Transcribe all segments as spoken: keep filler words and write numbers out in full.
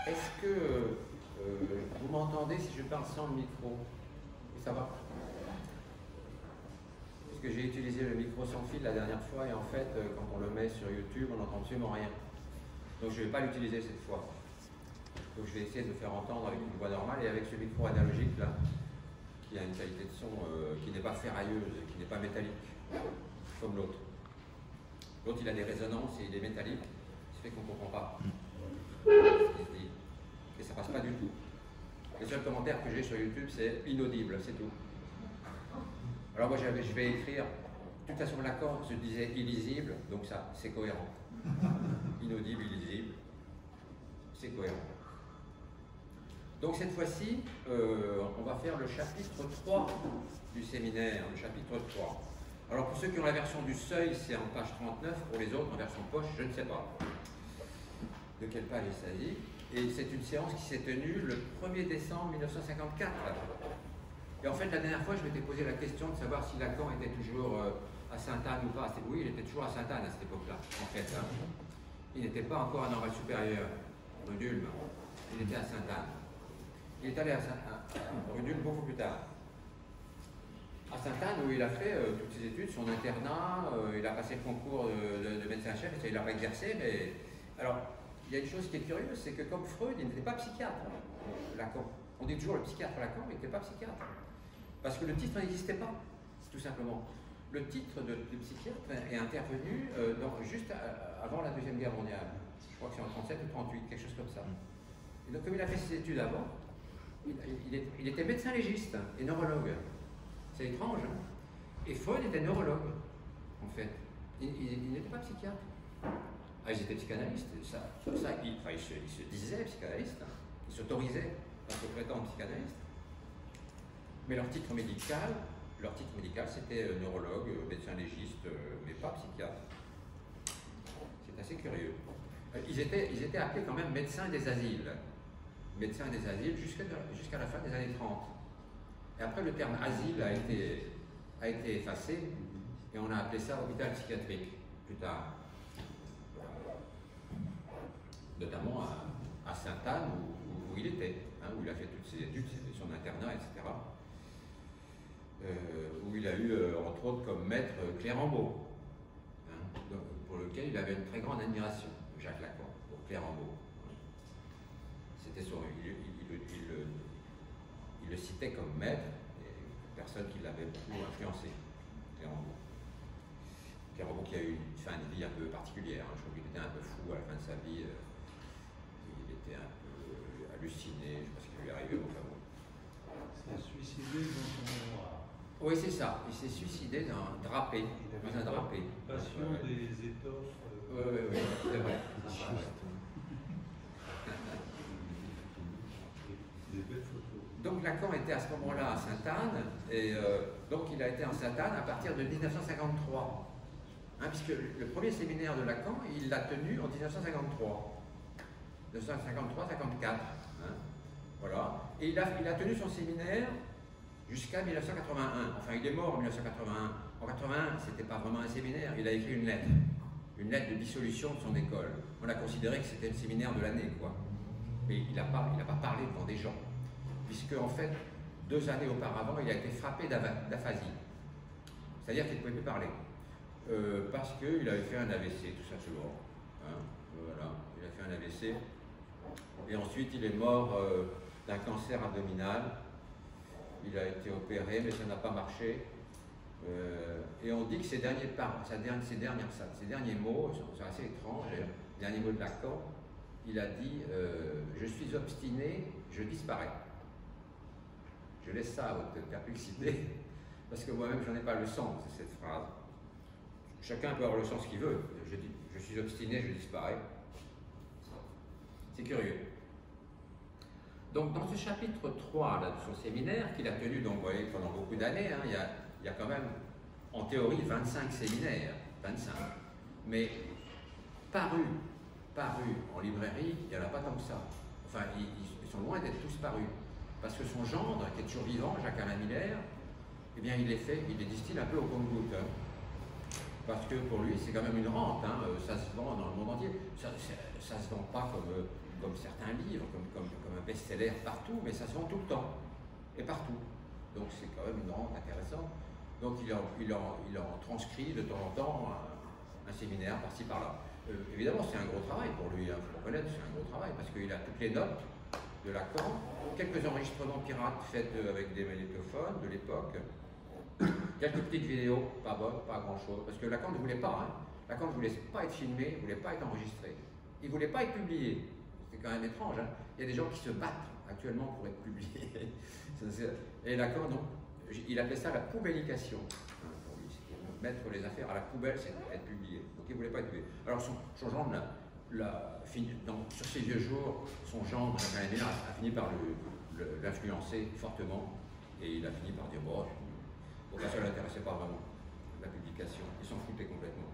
Est-ce que euh, vous m'entendez si je parle sans le micro? Ça va? Parce que j'ai utilisé le micro sans fil la dernière fois et en fait, euh, quand on le met sur YouTube, on n'entend absolument rien. Donc je ne vais pas l'utiliser cette fois. Donc je vais essayer de le faire entendre avec une voix normale et avec ce micro analogique là, qui a une qualité de son euh, qui n'est pas ferrailleuse, qui n'est pas métallique, comme l'autre. L'autre il a des résonances et il est métallique, ce qui fait qu'on ne comprend pas ce qui se dit. Et ça passe pas du tout. Le seul commentaire que j'ai sur YouTube c'est inaudible, c'est tout. Alors moi je vais écrire, de toute façon l'accord se disait illisible, donc ça c'est cohérent. Inaudible, illisible, c'est cohérent. Donc cette fois-ci, euh, on va faire le chapitre trois du séminaire, le chapitre trois. Alors pour ceux qui ont la version du seuil, c'est en page trente-neuf, pour les autres en version poche, je ne sais pas de quelle page il s'agit. Et c'est une séance qui s'est tenue le premier décembre mille neuf cent cinquante-quatre. Et en fait, la dernière fois, je m'étais posé la question de savoir si Lacan était toujours euh, à Sainte-Anne ou pas. Oui, il était toujours à Sainte-Anne à cette époque-là, en fait. Hein. Il n'était pas encore à Norval supérieur, rue d'Ulm. Il était à Sainte-Anne. Il est allé à, à rue d'Ulm beaucoup plus tard. À Sainte-Anne, où il a fait euh, toutes ses études, son internat, euh, il a passé le concours de, de, de médecin-chef, il n'a pas exercé, mais... Alors, il y a une chose qui est curieuse, c'est que comme Freud, il n'était pas psychiatre, Lacan. On dit toujours le psychiatre Lacan, mais il n'était pas psychiatre. Parce que le titre n'existait pas, tout simplement. Le titre de, de psychiatre est intervenu euh, dans, juste à, avant la Deuxième Guerre mondiale. Je crois que c'est en trente-sept ou trente-huit, quelque chose comme ça. Et donc, comme il a fait ses études avant, il, il, est, il était médecin légiste et neurologue. C'est étrange, hein? Et Freud était neurologue, en fait. Il, il, il n'était pas psychiatre. Ah, ils étaient psychanalystes. Ça, ça, il, enfin, il, se, il se disait psychanalyste. Hein. Ils s'autorisaient à se prétendre psychanalyste. Mais leur titre médical, leur titre médical, c'était euh, neurologue, euh, médecin légiste, euh, mais pas psychiatre. C'est assez curieux. Euh, ils, étaient, ils étaient appelés quand même médecins des asiles. Médecins des asiles jusqu'à jusqu'à la fin des années trente. Et après, le terme asile a été, a été effacé et on a appelé ça hôpital psychiatrique plus tard. Notamment à, à Sainte-Anne où, où il était, hein, où il a fait toutes ses études, son internat, et cetera. Euh, où il a eu, euh, entre autres, comme maître Clérambault, hein, pour lequel il avait une très grande admiration, Jacques Lacan, pour Clérambault. C'était son, il, il, il, il, il, il le citait comme maître, et personne qui l'avait beaucoup influencé, Clérambault. Clérambault qui a eu une fin de vie un peu particulière, hein, je crois qu'il était un peu fou à la fin de sa vie. Euh, il était un peu halluciné, je ne sais pas ce qui lui est arrivé, enfin bon. Il s'est suicidé dans son mémoire. Oui, c'est ça, il s'est suicidé dans un drapé, dans un drapé. Passion ouais. Des étoffes. Oui, oui, oui, c'est vrai. Des belles photos. Donc Lacan était à ce moment-là à Sainte-Anne, et euh, donc il a été en Sainte-Anne à partir de mille neuf cent cinquante-trois. Hein, puisque le premier séminaire de Lacan, il l'a tenu en mille neuf cent cinquante-trois. mille neuf cent cinquante-trois cinquante-quatre. Hein, voilà. Et il a, il a tenu son séminaire jusqu'à mille neuf cent quatre-vingt-un. Enfin, il est mort en mille neuf cent quatre-vingt-un. En quatre-vingt-un, ce n'était pas vraiment un séminaire. Il a écrit une lettre. Une lettre de dissolution de son école. On a considéré que c'était le séminaire de l'année, quoi. Mais il n'a pas, il n'a pas parlé devant des gens. Puisque, en fait, deux années auparavant, il a été frappé d'aphasie. C'est-à-dire qu'il ne pouvait plus parler. Euh, parce qu'il avait fait un A V C, tout simplement. Hein, voilà, il a fait un A V C. Et ensuite, il est mort euh, d'un cancer abdominal. Il a été opéré, mais ça n'a pas marché. Euh, et on dit que ses derniers, par, sa dernière, ses, dernières, ses derniers mots sont assez étranges. Les derniers mots de Lacan, il a dit euh, « Je suis obstiné, je disparais ». Je laisse ça à votre perplexité, parce que moi-même, je n'en ai pas le sens de cette phrase. Chacun peut avoir le sens qu'il veut. Je dis, je suis obstiné, je disparais. C'est curieux. Donc, dans ce chapitre trois là, de son séminaire, qu'il a tenu donc, vous voyez, pendant beaucoup d'années, hein, il, il y a quand même, en théorie, vingt-cinq séminaires. vingt-cinq. Mais parus, parus en librairie, il n'y en a pas tant que ça. Enfin, ils, ils sont loin d'être tous parus. Parce que son gendre, qui est toujours vivant, Jacques-Alain Miller, eh bien, il les fait, il les distille un peu au compte-gouttes. Hein. Parce que pour lui, c'est quand même une rente, hein. Ça se vend dans le monde entier. Ça ne se vend pas comme comme certains livres, comme, comme, comme un best-seller partout, mais ça se vend tout le temps, et partout. Donc c'est quand même une rente intéressante. Donc il en, il, en, il en transcrit de temps en temps un, un séminaire par-ci par-là. Euh, évidemment c'est un gros travail pour lui, il hein, faut reconnaître, c'est un gros travail, parce qu'il a toutes les notes de Lacan, quelques enregistrements pirates faits avec des magnétophones de l'époque, quelques petites vidéos, pas bonnes, pas grand-chose, parce que Lacan ne voulait pas, hein. Lacan ne voulait pas être filmé, il ne voulait pas être enregistré, il ne voulait pas être publié. C'est quand même étrange, hein. Il y a des gens qui se battent actuellement pour être publiés. Et Lacan, non, il appelait ça la poubellication. Hein, pour lui, mettre les affaires à la poubelle, c'est être publié. Donc il ne voulait pas être publié. Alors son, son gendre, la, la, dans, sur ses vieux jours, son gendre, Jacques Alain Miller, a fini par l'influencer fortement, et il a fini par dire bon, pourquoi ça ne l'intéressait pas vraiment, la publication. Il s'en foutait complètement.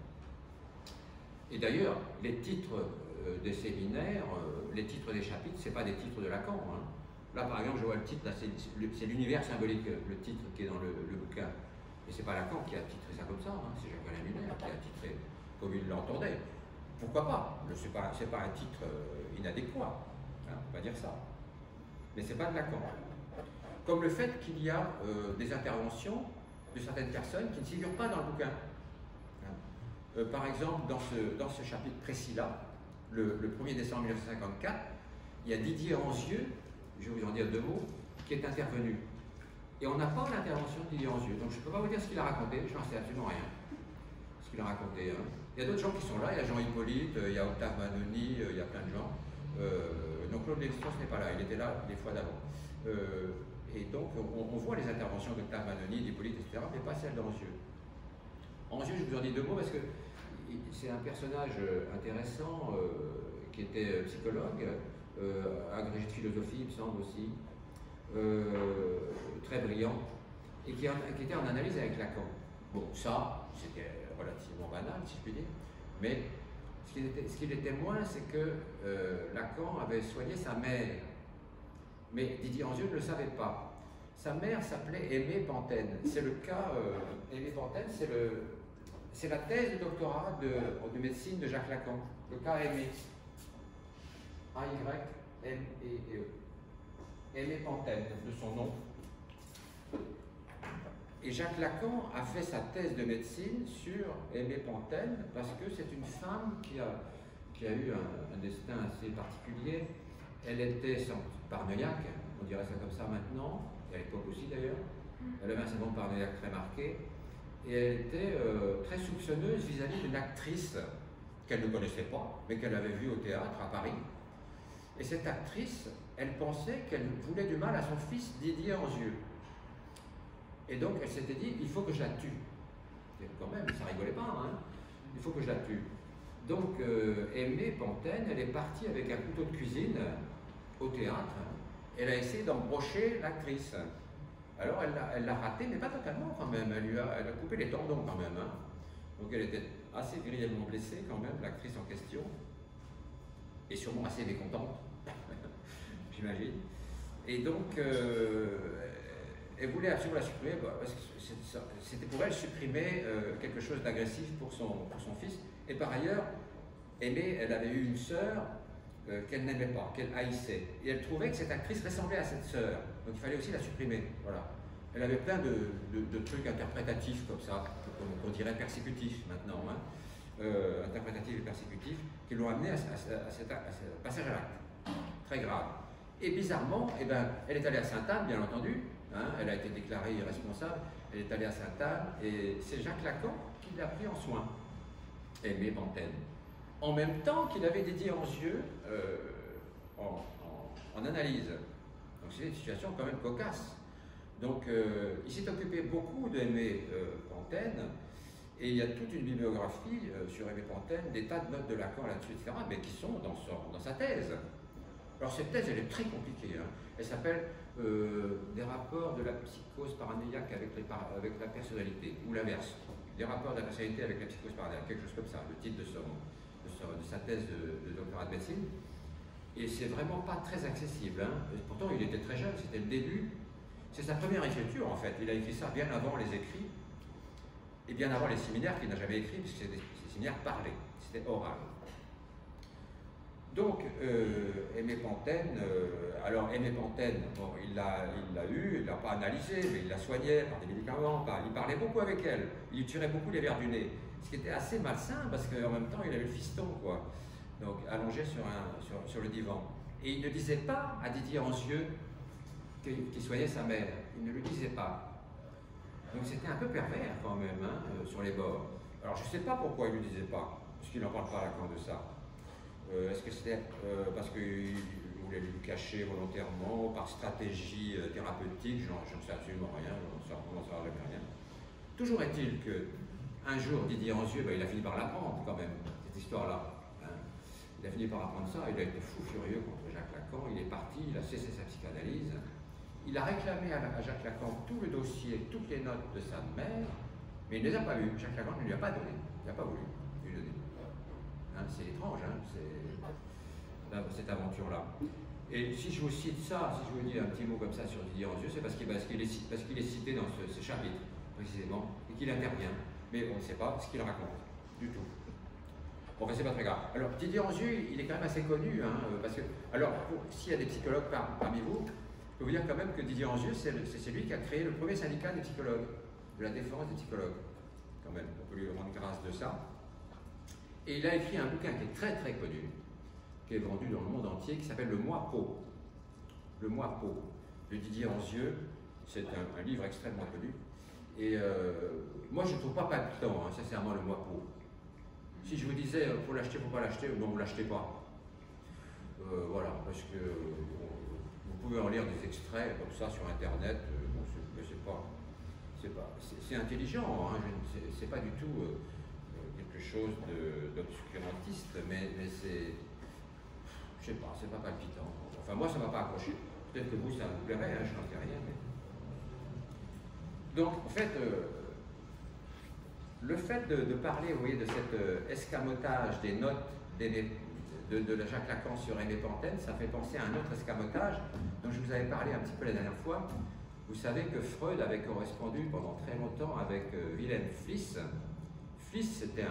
Et d'ailleurs, les titres euh, des séminaires, euh, les titres des chapitres, ce n'est pas des titres de Lacan. Hein. Là, par exemple, je vois le titre, c'est l'univers symbolique, le titre qui est dans le, le bouquin. Et c'est pas Lacan qui a titré ça comme ça, hein. C'est Jacques Alain Miller qui a titré comme il l'entendait. Pourquoi pas? Ce n'est pas, pas un titre euh, inadéquat, hein, on va dire ça. Mais ce n'est pas de Lacan. Comme le fait qu'il y a euh, des interventions de certaines personnes qui ne figurent pas dans le bouquin. Hein. Euh, par exemple, dans ce, dans ce chapitre précis-là, le, le premier décembre mille neuf cent cinquante-quatre, il y a Didier Anzieux, je vais vous en dire deux mots, qui est intervenu. Et on n'a pas l'intervention de Didier Anzieux. Donc je ne peux pas vous dire ce qu'il a raconté, je n'en sais absolument rien. Ce qu'il a raconté. Hein. Il y a d'autres gens qui sont là, il y a Jean Hippolyte, il y a Octave Manoni, il y a plein de gens. Euh, donc Claude Lévi-Strauss n'est pas là, il était là les fois d'avant. Euh, et donc on, on voit les interventions d'Octave Manoni, d'Hippolyte, et cetera, mais pas celles d'Anzieux. Anzieux, je vous en dis deux mots parce que c'est un personnage intéressant euh, qui était psychologue, euh, agrégé de philosophie, il me semble aussi, euh, très brillant, et qui, en, qui était en analyse avec Lacan. Bon, ça, c'était relativement banal, si je puis dire, mais ce qu'il était, ce qu'il était moins, c'est que euh, Lacan avait soigné sa mère, mais Didier Anzieux ne le savait pas. Sa mère s'appelait Aimée Pantenne. C'est le cas, euh, Aimée Pantenne, c'est le, c'est la thèse de doctorat de, de médecine de Jacques Lacan, le cas Aimée. A Y M E E. Aimée Pantenne, de son nom. Et Jacques Lacan a fait sa thèse de médecine sur Aimée Pantenne parce que c'est une femme qui a, qui a eu un, un destin assez particulier. Elle était paranoïaque, on dirait ça comme ça maintenant, et à l'époque aussi d'ailleurs. Elle avait un syndrome paranoïaque très marqué. Et elle était euh, très soupçonneuse vis-à-vis d'une actrice qu'elle ne connaissait pas, mais qu'elle avait vue au théâtre à Paris. Et cette actrice, elle pensait qu'elle voulait du mal à son fils Didier Anzieux. Et donc elle s'était dit, il faut que je la tue. Et quand même, ça rigolait pas, hein. Il faut que je la tue. Donc euh, Aimée Pantenne, elle est partie avec un couteau de cuisine au théâtre. Elle a essayé d'embrocher l'actrice. Alors elle l'a raté, mais pas totalement quand même. Elle, lui a, elle a coupé les tendons quand même. Hein. Donc elle était assez grièvement blessée quand même, l'actrice en question. Et sûrement assez mécontente, j'imagine. Et donc, euh, elle voulait absolument la supprimer, parce que c'était pour elle supprimer euh, quelque chose d'agressif pour son, pour son fils. Et par ailleurs, Aimée, elle avait eu une sœur euh, qu'elle n'aimait pas, qu'elle haïssait. Et elle trouvait que cette actrice ressemblait à cette sœur. Donc il fallait aussi la supprimer. Voilà. Elle avait plein de, de, de trucs interprétatifs comme ça, qu'on on dirait persécutifs maintenant, hein, euh, interprétatifs et persécutifs, qui l'ont amené à, à, à, à, cet, à ce passage à l'acte. Très grave. Et bizarrement, eh ben, elle est allée à Sainte-Anne, bien entendu. Hein, elle a été déclarée irresponsable. Elle est allée à Sainte-Anne et c'est Jacques Lacan qui l'a pris en soin. Aimée Pantenne. En même temps qu'il avait Didier Anzieux euh, en, en, en analyse. Donc c'est une situation quand même cocasse. Donc euh, il s'est occupé beaucoup d'Aimée euh, Pantenne, et il y a toute une bibliographie euh, sur Aimée Pantenne, des tas de notes de Lacan là-dessus, et cetera, mais qui sont dans, son, dans sa thèse. Alors cette thèse, elle est très compliquée. Hein. Elle s'appelle euh, Des rapports de la psychose paranoïaque avec, les par avec la personnalité, ou l'inverse. Des rapports de la personnalité avec la psychose paranoïaque, quelque chose comme ça, le titre de, son, de, son, de sa thèse de, de doctorat de médecine. Et c'est vraiment pas très accessible. Hein. Pourtant, il était très jeune, c'était le début. C'est sa première écriture, en fait. Il a écrit ça bien avant les écrits, et bien avant les séminaires qu'il n'a jamais écrits, puisque c'est des, des séminaires parlés, c'était oral. Donc, euh, Aimé Pantene, euh, alors Aimé Pantene, bon, il l'a eu, il ne l'a pas analysé, mais il la soignait par des médicaments, par, il parlait beaucoup avec elle, il lui tirait beaucoup les verres du nez, ce qui était assez malsain parce qu'en même temps il avait le fiston, quoi, donc allongé sur, un, sur, sur le divan. Et il ne disait pas à Didier Anzieux qu'il qu'il soignait sa mère, il ne le disait pas. Donc c'était un peu pervers quand même, hein, euh, sur les bords. Alors je ne sais pas pourquoi il ne le disait pas, parce qu'il n'en parle pas à Lacan de ça. Euh, Est-ce que c'était euh, parce qu'il voulait lui cacher volontairement, par stratégie euh, thérapeutique? J'en sais absolument rien, je n'en sais jamais rien. Toujours est-il qu'un jour, Didier Anzieux, ben, il a fini par l'apprendre quand même, cette histoire-là. Hein. Il a fini par apprendre ça, il a été fou furieux contre Jacques Lacan, il est parti, il a cessé sa psychanalyse. Il a réclamé à, à Jacques Lacan tout le dossier, toutes les notes de sa mère, mais il ne les a pas lues. Jacques Lacan ne lui a pas donné, il n'a pas voulu lui donner. Hein, c'est étrange, hein, cette aventure-là. Et si je vous cite ça, si je vous dis un petit mot comme ça sur Didier Anzieux, c'est parce qu'il parce qu'il est, parce qu'il est cité dans ce, ce chapitre, précisément, et qu'il intervient. Mais on ne sait pas ce qu'il raconte, du tout. Bon, enfin, c'est pas très grave. Alors, Didier Anzieux, il est quand même assez connu, hein, parce que, alors, s'il y a des psychologues par, parmi vous, je peux vous dire quand même que Didier Anzieux, c'est celui qui a créé le premier syndicat des psychologues, de la défense des psychologues. Quand même, on peut lui rendre grâce de ça. Et il a écrit un bouquin qui est très très connu, qui est vendu dans le monde entier, qui s'appelle Le Moi Pau. Le Moi Pau, de Didier Anzieux. C'est un, un livre extrêmement connu. Et euh, moi, je ne trouve pas palpitant, hein, sincèrement, Le Moi Pau. Si je vous disais, il faut l'acheter, il ne faut pas l'acheter, non, vous ne l'achetez pas. Euh, voilà, parce que bon, vous pouvez en lire des extraits comme ça sur Internet. Euh, bon, c'est pas, c'est pas, c'est intelligent, hein, c'est pas du tout euh, quelque chose d'obscurantiste, mais, mais c'est, je sais pas, c'est pas palpitant. Enfin, moi, ça m'a pas accroché. Peut-être que vous, ça vous plairait, hein, je n'en sais rien. Mais... Donc, en fait, euh, le fait de, de parler, vous voyez, de cet euh, escamotage des notes des, de, de Jacques Lacan sur Aimé Pantene, ça fait penser à un autre escamotage dont je vous avais parlé un petit peu la dernière fois. Vous savez que Freud avait correspondu pendant très longtemps avec euh, Wilhelm Fliess. Fliess, c'était un,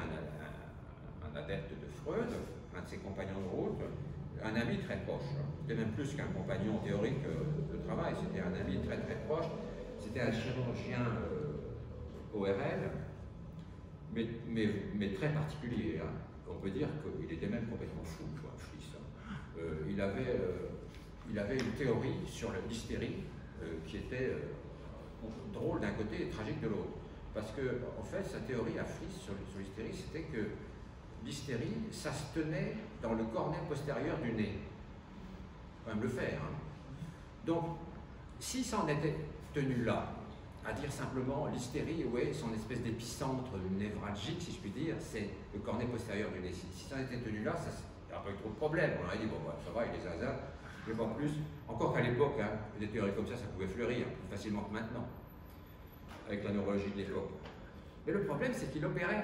un, un adepte de Freud, un de ses compagnons de route, un ami très proche. C'était même plus qu'un compagnon théorique euh, de travail, c'était un ami très très proche. C'était un chirurgien euh, O R L, mais, mais, mais très particulier. Hein. On peut dire qu'il était même complètement fou, quoi, Fliess. Euh, il, avait, euh, il avait une théorie sur l'hystérie euh, qui était euh, drôle d'un côté et tragique de l'autre. Parce que, en fait, sa théorie à Fliess sur, sur l'hystérie, c'était que l'hystérie, ça se tenait dans le cornet postérieur du nez. Il faut quand même le faire. Hein. Donc, si ça en était tenu là, à dire simplement l'hystérie, oui, son espèce d'épicentre névralgique, si je puis dire, c'est le cornet postérieur du nez. Si, si ça en était tenu là, ça n'aurait pas eu trop de problème. On aurait dit, bon, bah, ça va, il est zinzin, je ne vais pas plus. Encore qu'à l'époque, hein, des théories comme ça, ça pouvait fleurir plus facilement que maintenant, avec la neurologie de l'époque. Mais le problème, c'est qu'il opérait.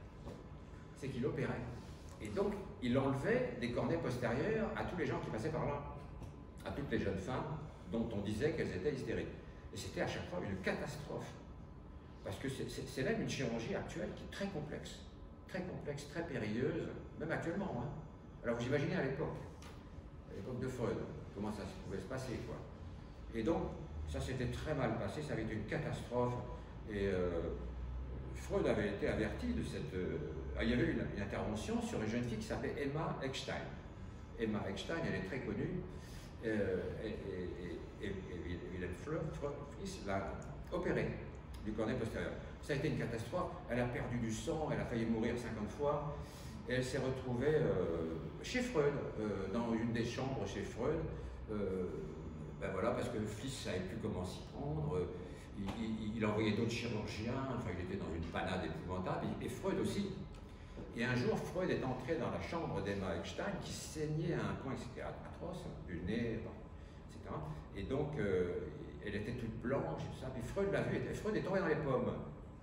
C'est qu'il opérait. Et donc, il enlevait des cornets postérieurs à tous les gens qui passaient par là, à toutes les jeunes femmes dont on disait qu'elles étaient hystériques. Et c'était à chaque fois une catastrophe. Parce que c'est même une chirurgie actuelle qui est très complexe. Très complexe, très périlleuse, même actuellement. Hein. Alors vous imaginez à l'époque, à l'époque de Freud, comment ça pouvait se passer, quoi. Et donc, ça s'était très mal passé, ça avait été une catastrophe. Et euh, Freud avait été averti de cette... Euh, il y avait eu une, une intervention sur une jeune fille qui s'appelait Emma Eckstein. Emma Eckstein, elle est très connue. Euh, et, et, et, et Wilhelm Fliess l'a opérée du cornet postérieur. Ça a été une catastrophe. Elle a perdu du sang, elle a failli mourir cinquante fois. Et elle s'est retrouvée euh, chez Freud, euh, dans une des chambres chez Freud. Euh, ben voilà, parce que Fliess ne savait plus comment s'y prendre. Il, il, il envoyait d'autres chirurgiens, enfin il était dans une panade épouvantable, et, et Freud aussi. Et un jour, Freud est entré dans la chambre d'Emma Eckstein qui saignait à un point, c'était atroce, du nez, et cetera. Et donc, euh, elle était toute blanche, et tout ça. Puis Freud l'a vue, et Freud est tombé dans les pommes,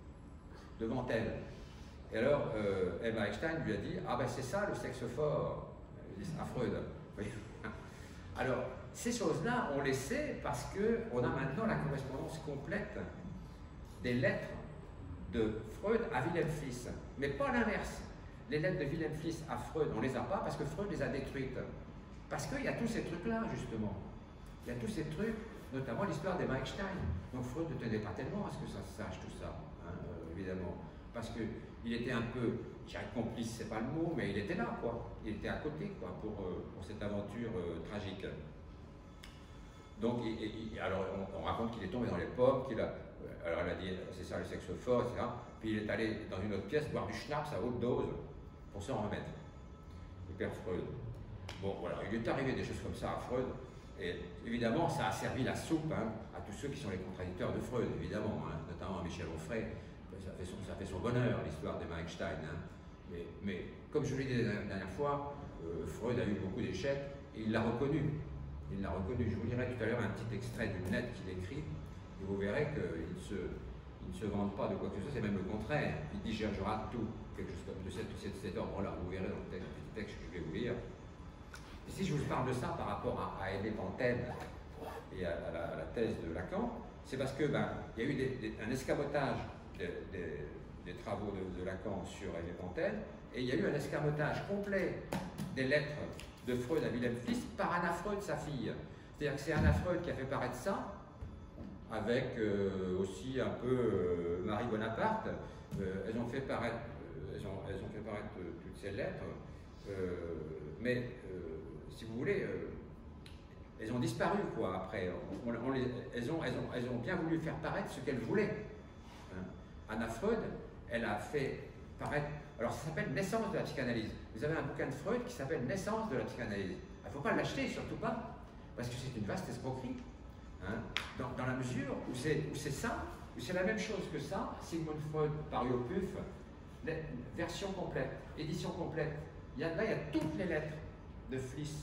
devant elle. Et alors, euh, Emma Eckstein lui a dit, ah ben c'est ça le sexe fort, à Freud. Alors, ces choses-là, on les sait parce qu'on a maintenant la correspondance complète des lettres de Freud à Wilhelm Fliess, mais pas l'inverse. les lettres de Wilhelm Fliess à Freud, on ne les a pas parce que Freud les a détruites. Parce qu'il y a tous ces trucs-là, justement. Il y a tous ces trucs, notamment l'histoire des Einstein. Donc Freud ne tenait pas tellement à ce que ça se sache, tout ça, hein, euh, évidemment. Parce qu'il était un peu, je dirais complice, c'est pas le mot, mais il était là, quoi. Il était à côté, quoi, pour, euh, pour cette aventure euh, tragique. Donc, et, et, alors, on, on raconte qu'il est tombé dans les pommes, qu'il a, alors elle a dit, c'est ça le sexe fort, et cetera. Puis il est allé dans une autre pièce boire du schnapps à haute dose pour s'en remettre. Le père Freud. Bon, voilà, il est arrivé des choses comme ça à Freud, et évidemment, ça a servi la soupe hein, à tous ceux qui sont les contradicteurs de Freud, évidemment, hein, notamment à Michel Onfray. Ça fait son, ça fait son bonheur, l'histoire des Einstein. Hein. Mais, mais comme je vous l'ai dit la dernière fois, euh, Freud a eu beaucoup d'échecs, et il l'a reconnu. Il l'a reconnu. Je vous lirai tout à l'heure un petit extrait d'une lettre qu'il écrit, et vous verrez qu'il ne se, il ne se vante pas de quoi que ce soit, c'est même le contraire. Il dit je rate tout, quelque chose comme de cet, cet, cet ordre-là. Vous verrez dans le texte, petit texte que je vais vous lire. Et si je vous parle de ça par rapport à, à Aimé Pantenne et à, à, la, à la thèse de Lacan, c'est parce qu'il ben, y a eu des, des, un escamotage des, des, des travaux de, de Lacan sur Aimé Pantenne, et il y a eu un escamotage complet des lettres de Freud à Wilhelm Fliess par Anna Freud, sa fille. C'est-à-dire que c'est Anna Freud qui a fait paraître ça, avec euh, aussi un peu euh, Marie Bonaparte. Euh, elles ont fait paraître, euh, elles ont, elles ont fait paraître euh, toutes ces lettres, euh, mais euh, si vous voulez, euh, elles ont disparu quoi. Après, on, on les, elles, ont, elles, ont, elles ont bien voulu faire paraître ce qu'elles voulaient. Hein. Anna Freud, elle a fait paraître. Alors ça s'appelle Naissance de la psychanalyse. Vous avez un bouquin de Freud qui s'appelle Naissance de la psychanalyse. Il ne faut pas l'acheter, surtout pas, parce que c'est une vaste escroquerie. Hein, dans, dans la mesure où c'est ça, où c'est la même chose que ça, Sigmund Freud, paru au P U F, version complète, édition complète. Il y a, là, il y a toutes les lettres de Fliess,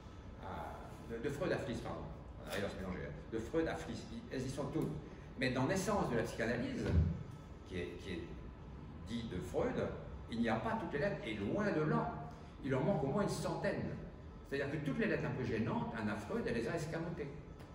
à, de, de Freud à Fliess, pardon, on arrive à se mélanger, de Freud à Fliess, elles y sont toutes. Mais dans Naissance de la psychanalyse, qui est, qui est dit de Freud, il n'y a pas toutes les lettres, et loin de là, il en manque au moins une centaine. C'est-à-dire que toutes les lettres un peu gênantes, Anna Freud, elle les a escamotées.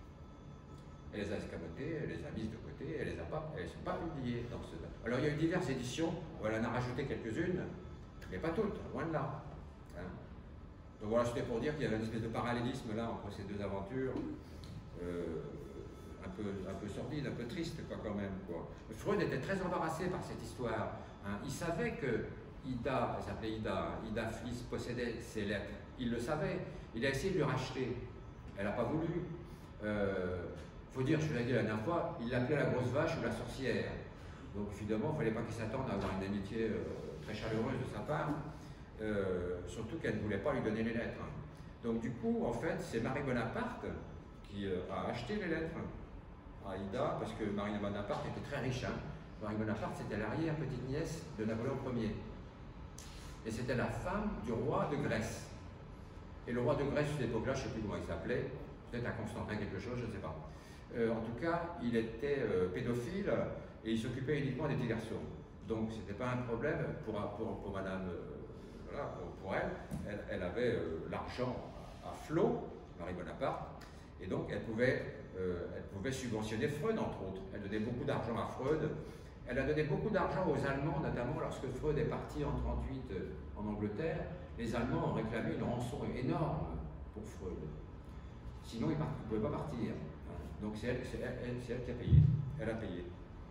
Elle les a escamotées, elle les a mises de côté, elle les a pas, elles ne sont pas publiées dans ce. Alors il y a eu diverses éditions où elle en a rajouté quelques-unes, mais pas toutes, loin de là. Hein. Donc voilà, c'était pour dire qu'il y avait une espèce de parallélisme là entre ces deux aventures, euh, un peu, un peu sordide, un peu triste quoi quand même. Quoi. Freud était très embarrassé par cette histoire. Hein. Il savait que Ida, elle s'appelait Ida, Ida Fliess possédait ses lettres. Il le savait. Il a essayé de lui racheter. Elle n'a pas voulu. Il euh, faut dire, je vous l'ai dit la dernière fois, il l'appelait la grosse vache ou la sorcière. Donc évidemment, il ne fallait pas qu'il s'attende à avoir une amitié euh, très chaleureuse de sa part. Euh, surtout qu'elle ne voulait pas lui donner les lettres. Donc du coup, en fait, c'est Marie Bonaparte qui euh, a acheté les lettres à Ida, parce que Marie Bonaparte était très riche. Hein. Marie Bonaparte, c'était l'arrière-petite-nièce de Napoléon Ier. Et c'était la femme du roi de Grèce. Et le roi de Grèce, à cette époque-là, je ne sais plus comment il s'appelait, peut-être un Constantin quelque chose, je ne sais pas. Euh, en tout cas, il était euh, pédophile et il s'occupait uniquement des petits garçons. Donc, ce n'était pas un problème pour, pour, pour madame, euh, voilà, pour, pour elle. elle. Elle avait euh, l'argent à flot, Marie Bonaparte, et donc elle pouvait, euh, elle pouvait subventionner Freud, entre autres. Elle donnait beaucoup d'argent à Freud. Elle a donné beaucoup d'argent aux Allemands, notamment lorsque Freud est parti en mille neuf cent trente-huit euh, en Angleterre. Les Allemands ont réclamé une rançon énorme pour Freud. Sinon, ils ne pouvaient pas partir. Donc c'est elle, elle, elle, elle qui a payé. Elle a payé.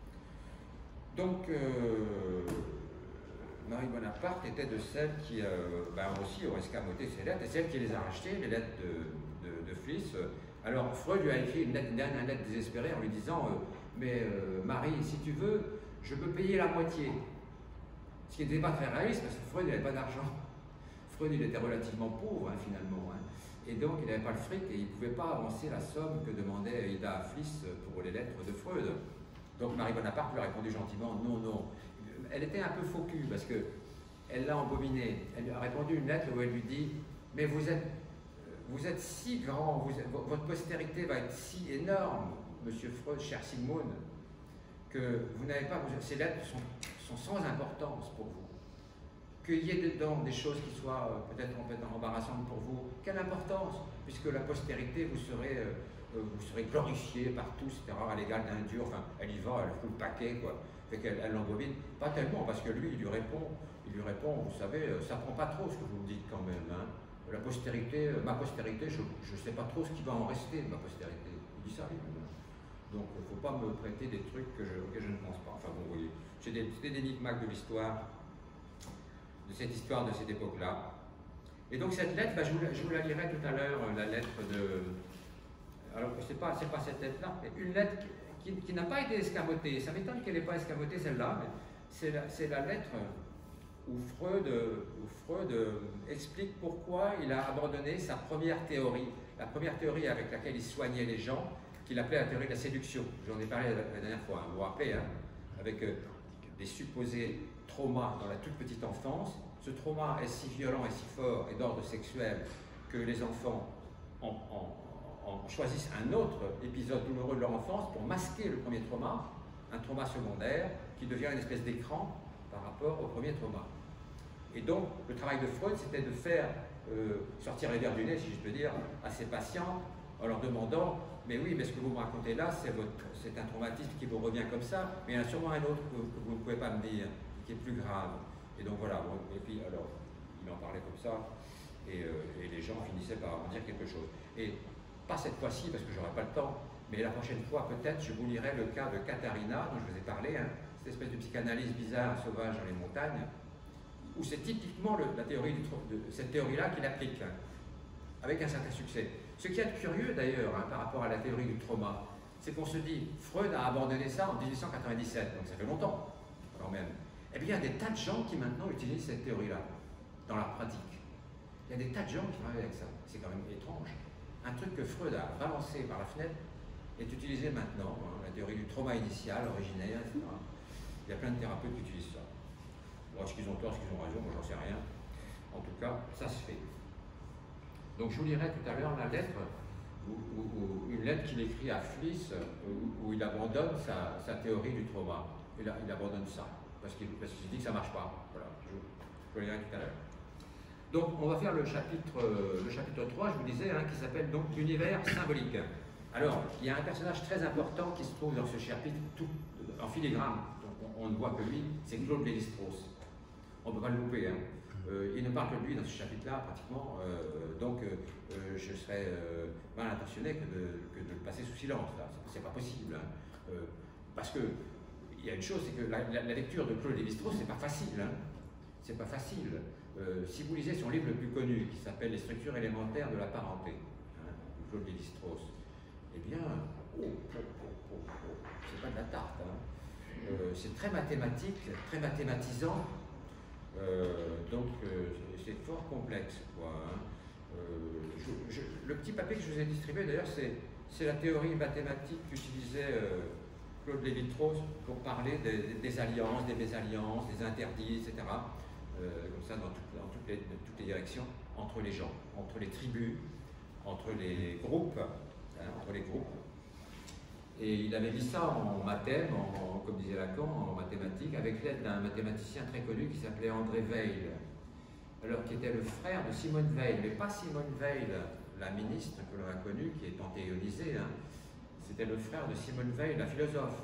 Donc, euh, Marie Bonaparte était de celles qui euh, ben aussi ont escamoté ces lettres, et celles qui les a rachetées, les lettres de, de, de Fliess. Alors, Freud lui a écrit une, lettre, une dernière lettre désespérée en lui disant euh, mais euh, Marie, si tu veux, je peux payer la moitié. Ce qui n'était pas très réaliste, parce que Freud n'avait pas d'argent. Freud, il était relativement pauvre, hein, finalement. Hein. Et donc, il n'avait pas le fric et il ne pouvait pas avancer la somme que demandait Ida Fliess pour les lettres de Freud. Donc, Marie Bonaparte lui a répondu gentiment non, non. Elle était un peu faux cul parce qu'elle l'a embobiné. Elle lui a répondu une lettre où elle lui dit mais vous êtes, vous êtes si grand, vous êtes, votre postérité va être si énorme, monsieur Freud, cher Sigmund, que vous n'avez pas, vous, ces lettres sont, sont sans importance pour vous. qu'il y ait dedans des choses qui soient euh, peut-être complètement embarrassantes pour vous, quelle importance, puisque la postérité, vous serez, euh, euh, vous serez glorifié partout, et cetera, à l'égal d'un dieu, enfin, elle y va, elle fout le paquet, quoi. Fait qu'elle elle l'embobine, pas tellement, parce que lui, il lui répond, il lui répond, vous savez, euh, ça prend pas trop ce que vous me dites quand même, hein. La postérité, euh, ma postérité, je ne sais pas trop ce qui va en rester de ma postérité. Il dit ça, lui. Donc, il ne faut pas me prêter des trucs que je, auxquels je ne pense pas. Enfin, bon, vous voyez, c'est des, des micmacs de l'histoire, de cette histoire de cette époque-là. Et donc, cette lettre, bah, je, vous la, je vous la lirai tout à l'heure, la lettre de... Alors que ce n'est pas, c'est pas cette lettre-là, mais une lettre qui, qui n'a pas été escamotée. Ça m'étonne qu'elle n'ait pas escamoté celle-là, mais c'est la, c'est la lettre où Freud, où Freud explique pourquoi il a abandonné sa première théorie, la première théorie avec laquelle il soignait les gens, qu'il appelait la théorie de la séduction. J'en ai parlé la dernière fois, hein, vous vous rappelez, hein, avec euh, des supposés traumas dans la toute petite enfance. Ce trauma est si violent et si fort et d'ordre sexuel que les enfants en, en, en choisissent un autre épisode douloureux de leur enfance pour masquer le premier trauma, un trauma secondaire qui devient une espèce d'écran par rapport au premier trauma. Et donc, le travail de Freud, c'était de faire euh, sortir les verres du nez, si je peux dire, à ses patients en leur demandant « Mais oui, mais ce que vous me racontez là, c'est un traumatisme qui vous revient comme ça, mais il y en a sûrement un autre que, que vous ne pouvez pas me dire, qui est plus grave. » Et donc voilà, bon, et puis alors, il en parlait comme ça, et, euh, et les gens finissaient par en dire quelque chose. Et pas cette fois-ci, parce que j'aurai pas le temps, mais la prochaine fois, peut-être, je vous lirai le cas de Katharina, dont je vous ai parlé, hein, cette espèce de psychanalyse bizarre, sauvage dans les montagnes, où c'est typiquement le, la théorie du, de cette théorie-là qu'il applique, hein, avec un certain succès. Ce qui est curieux d'ailleurs, hein, par rapport à la théorie du trauma, c'est qu'on se dit, Freud a abandonné ça en mille huit cent quatre-vingt-dix-sept, donc ça fait longtemps, quand même. Eh bien, il y a des tas de gens qui maintenant utilisent cette théorie-là, dans leur pratique. Il y a des tas de gens qui travaillent avec ça. C'est quand même étrange. Un truc que Freud a balancé par la fenêtre est utilisé maintenant, hein, la théorie du trauma initial, originaire, et cetera. Il y a plein de thérapeutes qui utilisent ça. Bon, est-ce qu'ils ont tort, est-ce qu'ils ont raison, moi j'en sais rien. En tout cas, ça se fait. Donc je vous lirai tout à l'heure la lettre, où, où, où, une lettre qu'il écrit à Fliss, où, où il abandonne sa, sa théorie du trauma. Il, a, il abandonne ça, parce qu'il qu dit que ça ne marche pas. Voilà, je, je vous lirai tout à l'heure. Donc on va faire le chapitre, le chapitre trois, je vous disais, hein, qui s'appelle donc l'univers symbolique. Alors, il y a un personnage très important qui se trouve dans ce chapitre, tout en filigrane. Donc on, on ne voit que lui, c'est Claude Lévi-Strauss. On ne peut pas le louper. Hein. Euh, il ne parle que de lui dans ce chapitre-là, pratiquement. Euh, donc, euh, je serais euh, mal intentionné que de, que de le passer sous silence. C'est pas possible. Hein. Euh, parce que il y a une chose, c'est que la, la, la lecture de Claude Lévi-Strauss, c'est pas facile. Hein. C'est pas facile. Euh, si vous lisez son livre le plus connu, qui s'appelle Les structures élémentaires de la parenté, hein, de Claude Lévi-Strauss, eh bien, oh, oh, oh, oh, oh, c'est pas de la tarte. Hein. Euh, c'est très mathématique, très mathématisant. Euh, donc euh, c'est fort complexe, quoi. Hein. Euh, je, je, le petit papier que je vous ai distribué, d'ailleurs, c'est la théorie mathématique qu'utilisait euh, Claude Lévi-Strauss pour parler des, des alliances, des mésalliances, des interdits, et cetera. Euh, comme ça, dans, tout, dans toutes, les, toutes les directions, entre les gens, entre les tribus, entre les groupes, hein, entre les groupes. Et il avait mis ça en mathème, en, en, comme disait Lacan, en mathématiques, avec l'aide d'un mathématicien très connu qui s'appelait André Weil, alors qui était le frère de Simone Weil, mais pas Simone Weil, la ministre que l'on a connue, qui est panthéonisée, hein. C'était le frère de Simone Weil, la philosophe,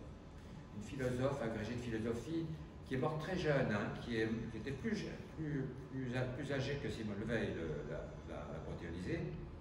une philosophe agrégée de philosophie, qui est morte très jeune, hein, qui, est, qui était plus, plus, plus, plus âgée que Simone Weil, la, la, la panthéonisée,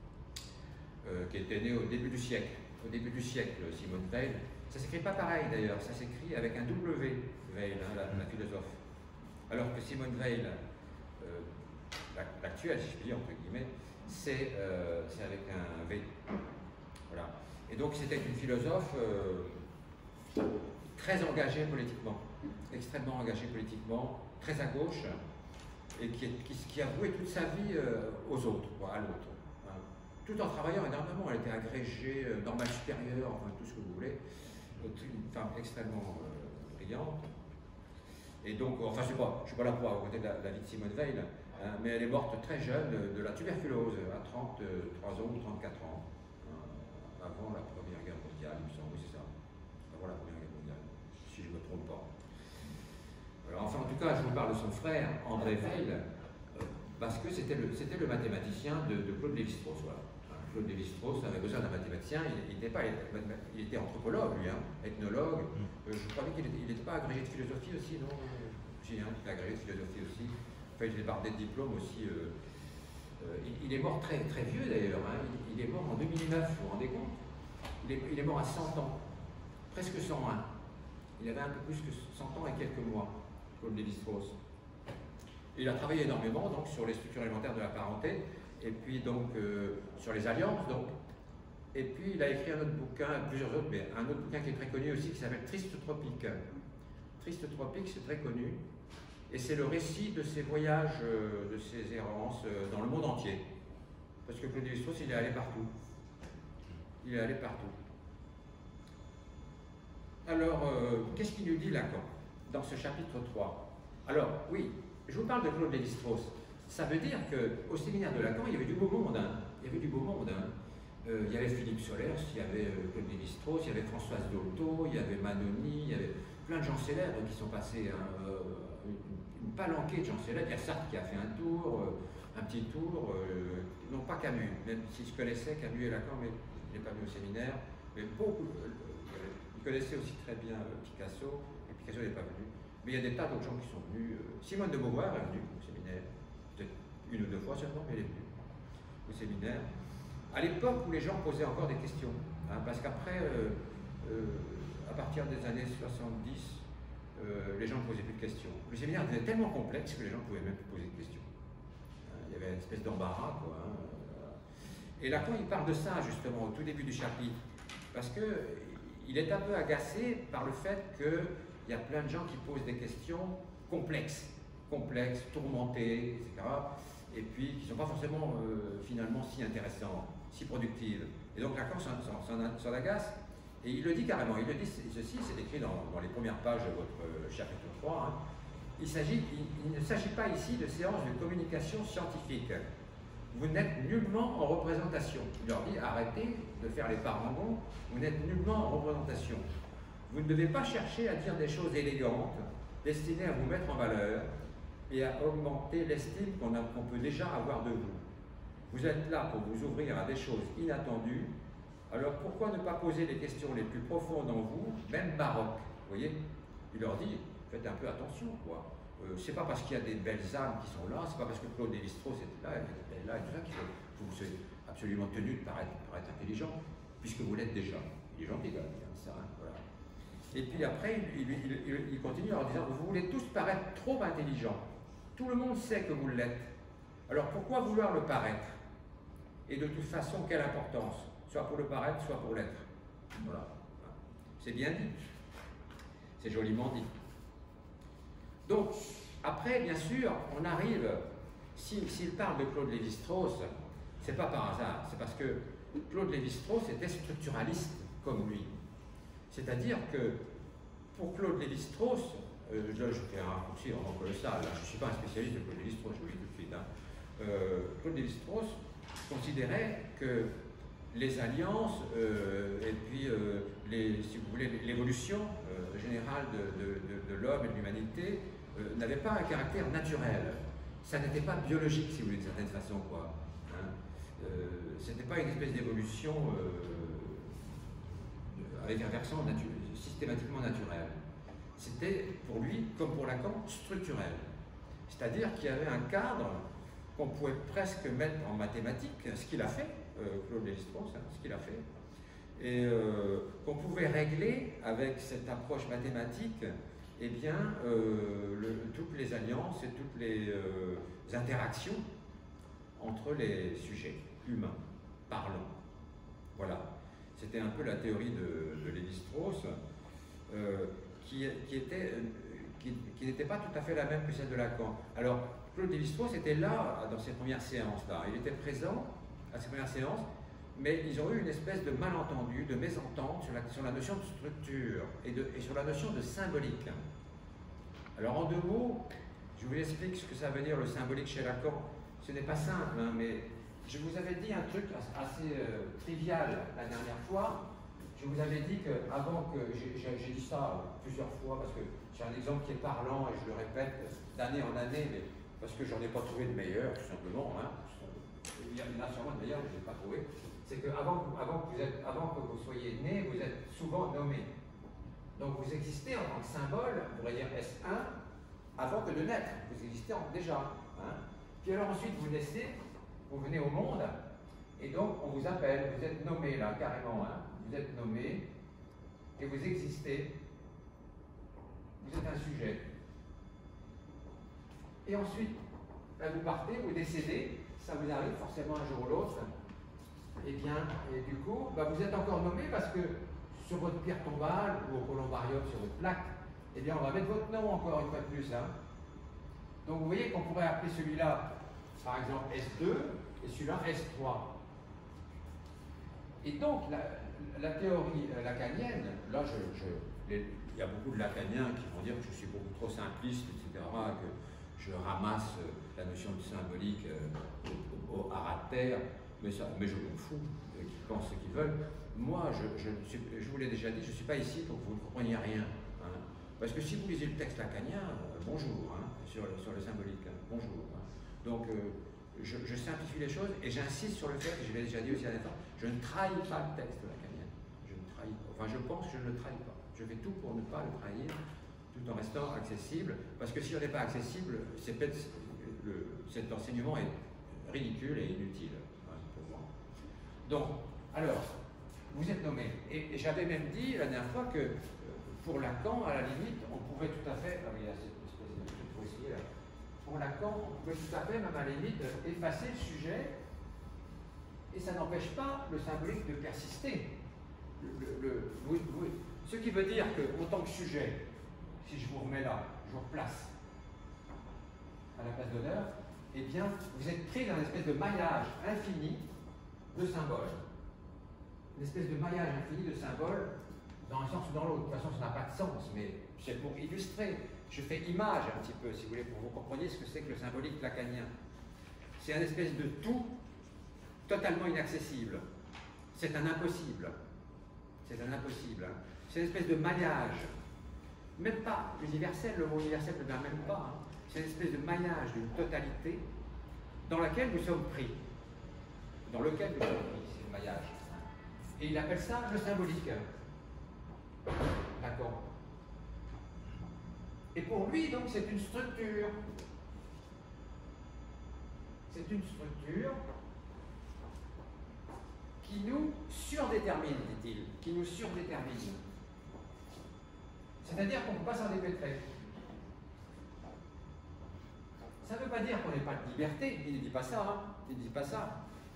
euh, qui était née au début du siècle. Au début du siècle, Simone Weil. Ça ne s'écrit pas pareil d'ailleurs, ça s'écrit avec un W, Weil, hein, la, la philosophe. Alors que Simone Weil, euh, l'actuelle, si je puis dire, entre guillemets, c'est euh, avec un V. Voilà. Et donc c'était une philosophe euh, très engagée politiquement, extrêmement engagée politiquement, très à gauche, et qui, qui, qui a voué toute sa vie euh, aux autres, quoi, à l'autre. Tout en travaillant énormément, elle était agrégée, euh, normale supérieure, enfin tout ce que vous voulez, une femme extrêmement euh, brillante. Et donc, enfin, je ne suis, suis pas là pour raconter la, la vie de Simone Weil, hein, mais elle est morte très jeune de la tuberculose, à trente-trois ans ou trente-quatre ans, hein, avant la Première Guerre mondiale, il me semble, oui c'est ça, avant la Première Guerre mondiale, si je ne me trompe pas. Alors, enfin, en tout cas, cas, je vous parle de son frère, André Weil, euh, parce que c'était le, c'était le mathématicien de, de Claude Lévi-Strauss. Voilà. Claude Lévi-Strauss avait besoin d'un mathématicien, il n'était pas, il était anthropologue, lui, hein, ethnologue. Euh, je croyais qu'il n'était pas agrégé de philosophie aussi, non? Si, hein, il était agrégé de philosophie aussi. Enfin, il débardait de diplôme aussi. Euh, euh, il, il est mort très, très vieux d'ailleurs, hein. il, il est mort en deux mille neuf, vous vous rendez compte? il est, il est mort à cent ans, presque cent un. Il avait un peu plus que cent ans et quelques mois, Claude Lévi-Strauss. Il a travaillé énormément donc, sur les structures élémentaires de la parenté, et puis donc euh, sur les alliances. Donc. Et puis il a écrit un autre bouquin, plusieurs autres, mais un autre bouquin qui est très connu aussi, qui s'appelle Triste Tropique. Triste Tropique, c'est très connu, et c'est le récit de ses voyages, euh, de ses errances euh, dans le monde entier. Parce que Claude Lévi-Strauss, il est allé partout. Il est allé partout. Alors, euh, qu'est-ce qu'il nous dit Lacan dans ce chapitre trois? Alors, oui, je vous parle de Claude Lévi-Strauss. Ça veut dire qu'au séminaire de Lacan, il y avait du beau monde. Hein. Il y avait du beau monde. Hein. Euh, il y avait Philippe Solers, il y avait euh, Claude Lévi-Strauss, il y avait Françoise Dolto, il y avait Manoni, il y avait plein de gens célèbres qui sont passés. Hein, euh, une, une palanquée de gens célèbres. Il y a Sartre qui a fait un tour, euh, un petit tour. Euh, non, pas Camus, même si je connaissais Camus et Lacan, mais je n'ai pas vu au séminaire. Mais beaucoup. Euh, il connaissait aussi très bien euh, Picasso, et Picasso n'est pas venu. Mais il y a des tas d'autres gens qui sont venus. Euh, Simone de Beauvoir est venue au séminaire, peut-être une ou deux fois seulement, mais elle est venue au séminaire. À l'époque où les gens posaient encore des questions, hein, parce qu'après, euh, euh, à partir des années soixante-dix, euh, les gens ne posaient plus de questions. Le séminaire devenait tellement complexe que les gens ne pouvaient même plus poser de questions. Hein, il y avait une espèce d'embarras, quoi. Hein, voilà. Et Lacan, il parle de ça, justement, au tout début du chapitre, parce que il est un peu agacé par le fait qu'il y a plein de gens qui posent des questions complexes, complexes, tourmentées, et cetera, et puis qui ne sont pas forcément euh, finalement si intéressantes, si productives. Et donc Lacan s'en agace, et il le dit carrément, il le dit ceci, c'est écrit dans, dans les premières pages de votre euh, chapitre trois, hein. il, il, il ne s'agit pas ici de séance de communication scientifique. Vous n'êtes nullement en représentation. Il leur dit, arrêtez de faire les parangons, vous n'êtes nullement en représentation. Vous ne devez pas chercher à dire des choses élégantes, destinées à vous mettre en valeur et à augmenter l'estime qu'on qu'on peut déjà avoir de vous. Vous êtes là pour vous ouvrir à des choses inattendues, alors pourquoi ne pas poser les questions les plus profondes en vous, même baroques? Vous voyez, il leur dit, faites un peu attention, quoi. Euh, c'est pas parce qu'il y a des belles âmes qui sont là, c'est pas parce que Claude Lévi-Strauss était là, elle était là et tout ça, qu'il faut, vous soyez absolument tenu de paraître, paraître intelligent, puisque vous l'êtes déjà. Il est gentil, quand même, ça, hein, voilà. Et puis après, il, il, il, il continue en disant, vous voulez tous paraître trop intelligents. Tout le monde sait que vous l'êtes. Alors pourquoi vouloir le paraître? Et de toute façon, quelle importance? Soit pour le paraître, soit pour l'être. Voilà. C'est bien dit. C'est joliment dit. Donc, après, bien sûr, on arrive, s'il si, parle de Claude Lévi-Strauss, c'est pas par hasard, c'est parce que Claude Lévi-Strauss était structuraliste comme lui. C'est-à-dire que pour Claude Lévi-Strauss, euh, je, je fais un raccourci vraiment colossal, là, je ne suis pas un spécialiste de Claude Lévi-Strauss, je vous le dis tout de suite. Hein. Euh, Claude Lévi-Strauss considérait que les alliances euh, et puis euh, les, si vous voulez, l'évolution euh, générale de, de, de, de l'homme et de l'humanité euh, n'avait pas un caractère naturel. Ça n'était pas biologique, si vous voulez, d'une certaine façon, quoi. Hein. Euh, C'était pas une espèce d'évolution euh, avec un versant natu systématiquement naturel. C'était pour lui, comme pour Lacan, structurel. C'est-à-dire qu'il y avait un cadre qu'on pouvait presque mettre en mathématiques, ce qu'il a fait, euh, Claude Lévi-Strauss, hein, ce qu'il a fait, et euh, qu'on pouvait régler avec cette approche mathématique, eh bien, euh, le, toutes les alliances et toutes les euh, interactions entre les sujets humains, parlants. Voilà. C'était un peu la théorie de, de Lévi-Strauss, euh, qui, qui, était, qui, qui n'était pas tout à fait la même que celle de Lacan. Alors, Claude Lévi-Strauss était là dans ces premières séances-là. Il était présent à ces premières séances, mais ils ont eu une espèce de malentendu, de mésentente sur la, sur la notion de structure et, de, et sur la notion de symbolique. Alors, en deux mots, je vous explique ce que ça veut dire le symbolique chez Lacan. Ce n'est pas simple, hein, mais je vous avais dit un truc assez euh, trivial la dernière fois. Je vous avais dit qu'avant que, j'ai dit ça plusieurs fois, parce que j'ai un exemple qui est parlant et je le répète d'année en année, mais parce que j'en ai pas trouvé de meilleur, tout simplement. Hein. Il y en a sûrement de meilleurs, mais je n'ai pas trouvé. C'est qu'avant avant que, vous êtes, avant que vous soyez né, vous êtes souvent nommé. Donc vous existez en tant que symbole, on pourrait dire S un, avant que de naître. Vous existez en, déjà. Hein. Puis alors ensuite vous naissez, vous venez au monde, et donc on vous appelle, vous êtes nommé là, carrément. Hein. Vous êtes nommé, et vous existez. Vous êtes un sujet. Et ensuite, là, vous partez, vous décédez, ça vous arrive forcément un jour ou l'autre. Et bien, et du coup, bah, vous êtes encore nommé parce que sur votre pierre tombale ou au columbarium, sur votre plaque, eh bien, on va mettre votre nom encore une fois de plus. Hein. Donc, vous voyez qu'on pourrait appeler celui-là, par exemple, S deux et celui-là S trois. Et donc, la, la théorie lacanienne, là, je, je, les, il y a beaucoup de lacaniens qui vont dire que je suis beaucoup trop simpliste, et cetera, que je ramasse la notion de symbolique euh, au, au, à ras de terre, mais, ça, mais je m'en fous, euh, qu'ils pensent ce qu'ils veulent. Moi, je, je, je, je vous l'ai déjà dit, je ne suis pas ici pour que vous ne compreniez rien. Hein. Parce que si vous lisez le texte lacanien, euh, bonjour, hein, sur, le, sur le symbolique, hein, bonjour. Hein. Donc, euh, je, je simplifie les choses et j'insiste sur le fait, et je l'ai déjà dit aussi à l'instant, je ne trahis pas le texte lacanien. Je ne trahis pas. Enfin, je pense que je ne le trahis pas. Je fais tout pour ne pas le trahir, tout en restant accessible, parce que si on n'est pas accessible, le, cet enseignement est ridicule et inutile, hein, pour moi. Donc, alors, vous êtes nommé. Et, et j'avais même dit la dernière fois que pour Lacan, à la limite, on pouvait tout à fait, ah oui, il y a cette espèce de truc aussi, là. Pour Lacan, on pouvait tout à fait, même à la limite, effacer le sujet, et ça n'empêche pas le symbolique de persister. Le, le, le, oui, oui. Ce qui veut dire qu'en tant que sujet, si je vous remets là, je vous replace à la place d'honneur, eh bien, vous êtes pris dans une espèce de maillage infini de symboles. Une espèce de maillage infini de symboles dans un sens ou dans l'autre. De toute façon, ça n'a pas de sens, mais c'est pour illustrer. Je fais image un petit peu, si vous voulez, pour que vous compreniez ce que c'est que le symbolique lacanien. C'est une espèce de tout totalement inaccessible. C'est un impossible. C'est un impossible. Hein. C'est une espèce de maillage. Même pas universel, le mot universel ne vient même pas. Hein. C'est une espèce de maillage d'une totalité dans laquelle nous sommes pris. Dans lequel nous sommes pris, c'est le maillage. Et il appelle ça le symbolique. D'accord. Et pour lui, donc, c'est une structure. C'est une structure qui nous surdétermine, dit-il, qui nous surdétermine. C'est-à-dire qu'on ne peut pas s'en dépêtrer. Ça ne veut pas dire qu'on n'ait pas de liberté, il ne dit pas ça, hein. Il ne dit pas ça.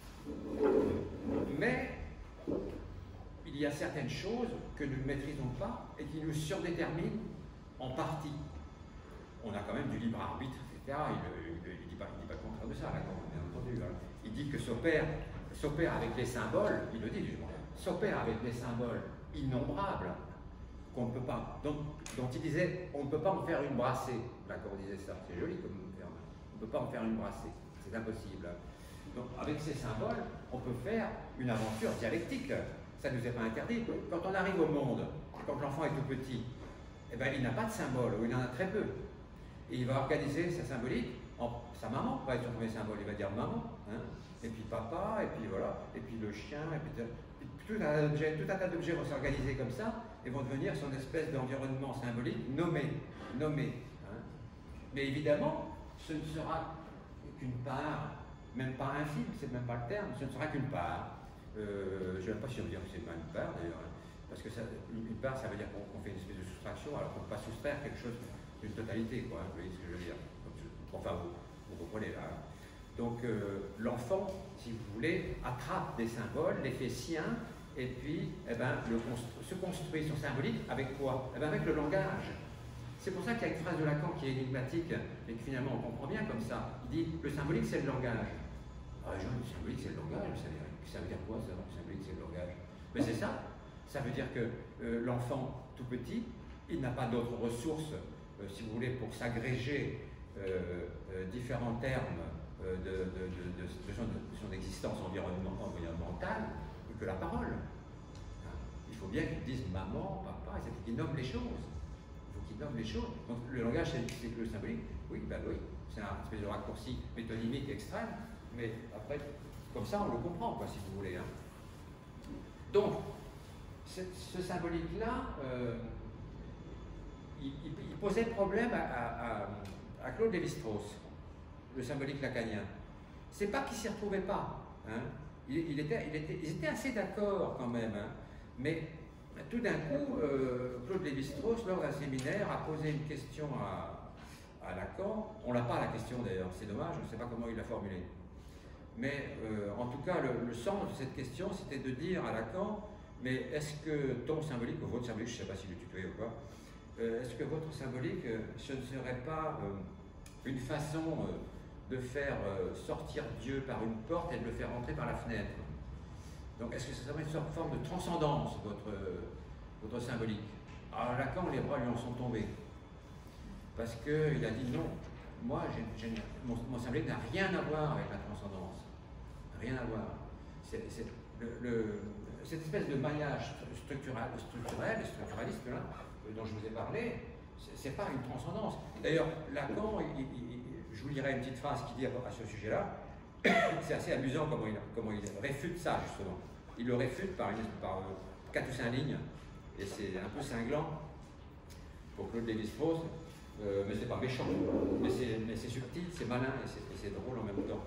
Mais il y a certaines choses que nous ne maîtrisons pas et qui nous surdéterminent en partie. On a quand même du libre arbitre, et cetera. Il ne dit pas, il dit pas le contraire de ça, là, bien entendu. Hein. Il dit que s'opère, s'opère avec les symboles, il le dit justement, s'opère avec des symboles innombrables qu'on ne peut pas, dont, dont il disait, on ne peut pas en faire une brassée. Lacan disait ça, c'est joli comme terme. On ne peut pas en faire une brassée, c'est impossible. Donc avec ces symboles, on peut faire une aventure dialectique. Ça ne nous est pas interdit. Quand on arrive au monde, quand l'enfant est tout petit, eh ben, il n'a pas de symbole, ou il en a très peu. Et il va organiser sa symbolique en sa maman, va être son premier symbole, il va dire maman, hein, et puis papa, et puis voilà, et puis le chien, et puis, puis tout, un objet, tout un tas d'objets vont s'organiser comme ça et vont devenir son espèce d'environnement symbolique nommé, nommé. Hein. Mais évidemment, ce ne sera qu'une part, même pas infime, c'est même pas le terme, ce ne sera qu'une part. Euh, je ne sais même pas si on veut dire que c'est pas une part d'ailleurs, hein, parce que ça, une part, ça veut dire qu'on qu fait une espèce de soustraction, alors qu'on ne peut pas soustraire quelque chose d'une totalité, quoi, hein, vous voyez ce que je veux dire. Donc, enfin, vous, vous comprenez là. Hein. Donc, euh, l'enfant, si vous voulez, attrape des symboles, les fait siens, et puis eh ben, le constru se construit son symbolique avec quoi? Eh ben, avec le langage. C'est pour ça qu'il y a une phrase de Lacan qui est énigmatique, mais que finalement on comprend bien comme ça. Il dit le symbolique c'est le langage. Ah, Jean, le symbolique c'est le langage, ça veut dire, ça veut dire quoi ça? Le symbolique c'est le langage. Mais c'est ça. Ça veut dire que euh, l'enfant tout petit, il n'a pas d'autres ressources, euh, si vous voulez, pour s'agréger euh, euh, différents termes euh, de, de, de, de, de, son, de son existence environnementale que la parole. Il faut bien qu'il dise maman, papa, et cetera. Il nomme les choses. faut qu'il nomme les choses. Donc le langage, c'est le symbolique. Oui, ben oui, c'est un espèce de raccourci métonymique extrême, mais après, comme ça, on le comprend, quoi, si vous voulez. Hein. Donc, ce, ce symbolique-là, euh, il, il, il posait problème à, à, à Claude Lévi-Strauss, le symbolique lacanien. C'est pas qu'il s'y retrouvait pas. Hein. Il, il était, il était, ils étaient assez d'accord quand même, hein. Mais tout d'un coup, euh, Claude Lévi-Strauss, lors d'un séminaire, a posé une question à, à Lacan. On n'a pas la question d'ailleurs, c'est dommage, je ne sais pas comment il l'a formulée. Mais euh, en tout cas, le, le sens de cette question, c'était de dire à Lacan, mais est-ce que ton symbolique, ou votre symbolique, je ne sais pas s'il le tutoyait ou pas, euh, est-ce que votre symbolique, euh, ce ne serait pas euh, une façon euh, de faire euh, sortir Dieu par une porte et de le faire entrer par la fenêtre? Donc, est-ce que ça serait une forme de transcendance, votre, euh, votre symbolique? Alors Lacan, les bras lui en sont tombés. Parce qu'il a dit non, moi, j'ai, j'ai, mon, mon symbolique n'a rien à voir avec la transcendance. Rien à voir. C'est, c'est le, le, cette espèce de maillage structural, structurel et structuraliste là, dont je vous ai parlé, c'est pas une transcendance. D'ailleurs, Lacan, il, il, je vous lirai une petite phrase qu'il dit à, à ce sujet-là. C'est assez amusant comment il, comment il réfute ça, justement. Il le réfute par, une, par euh, quatre ou cinq lignes, et c'est un peu cinglant pour Claude Lévi-Strauss, euh, mais c'est pas méchant, mais c'est subtil, c'est malin et c'est drôle en même temps.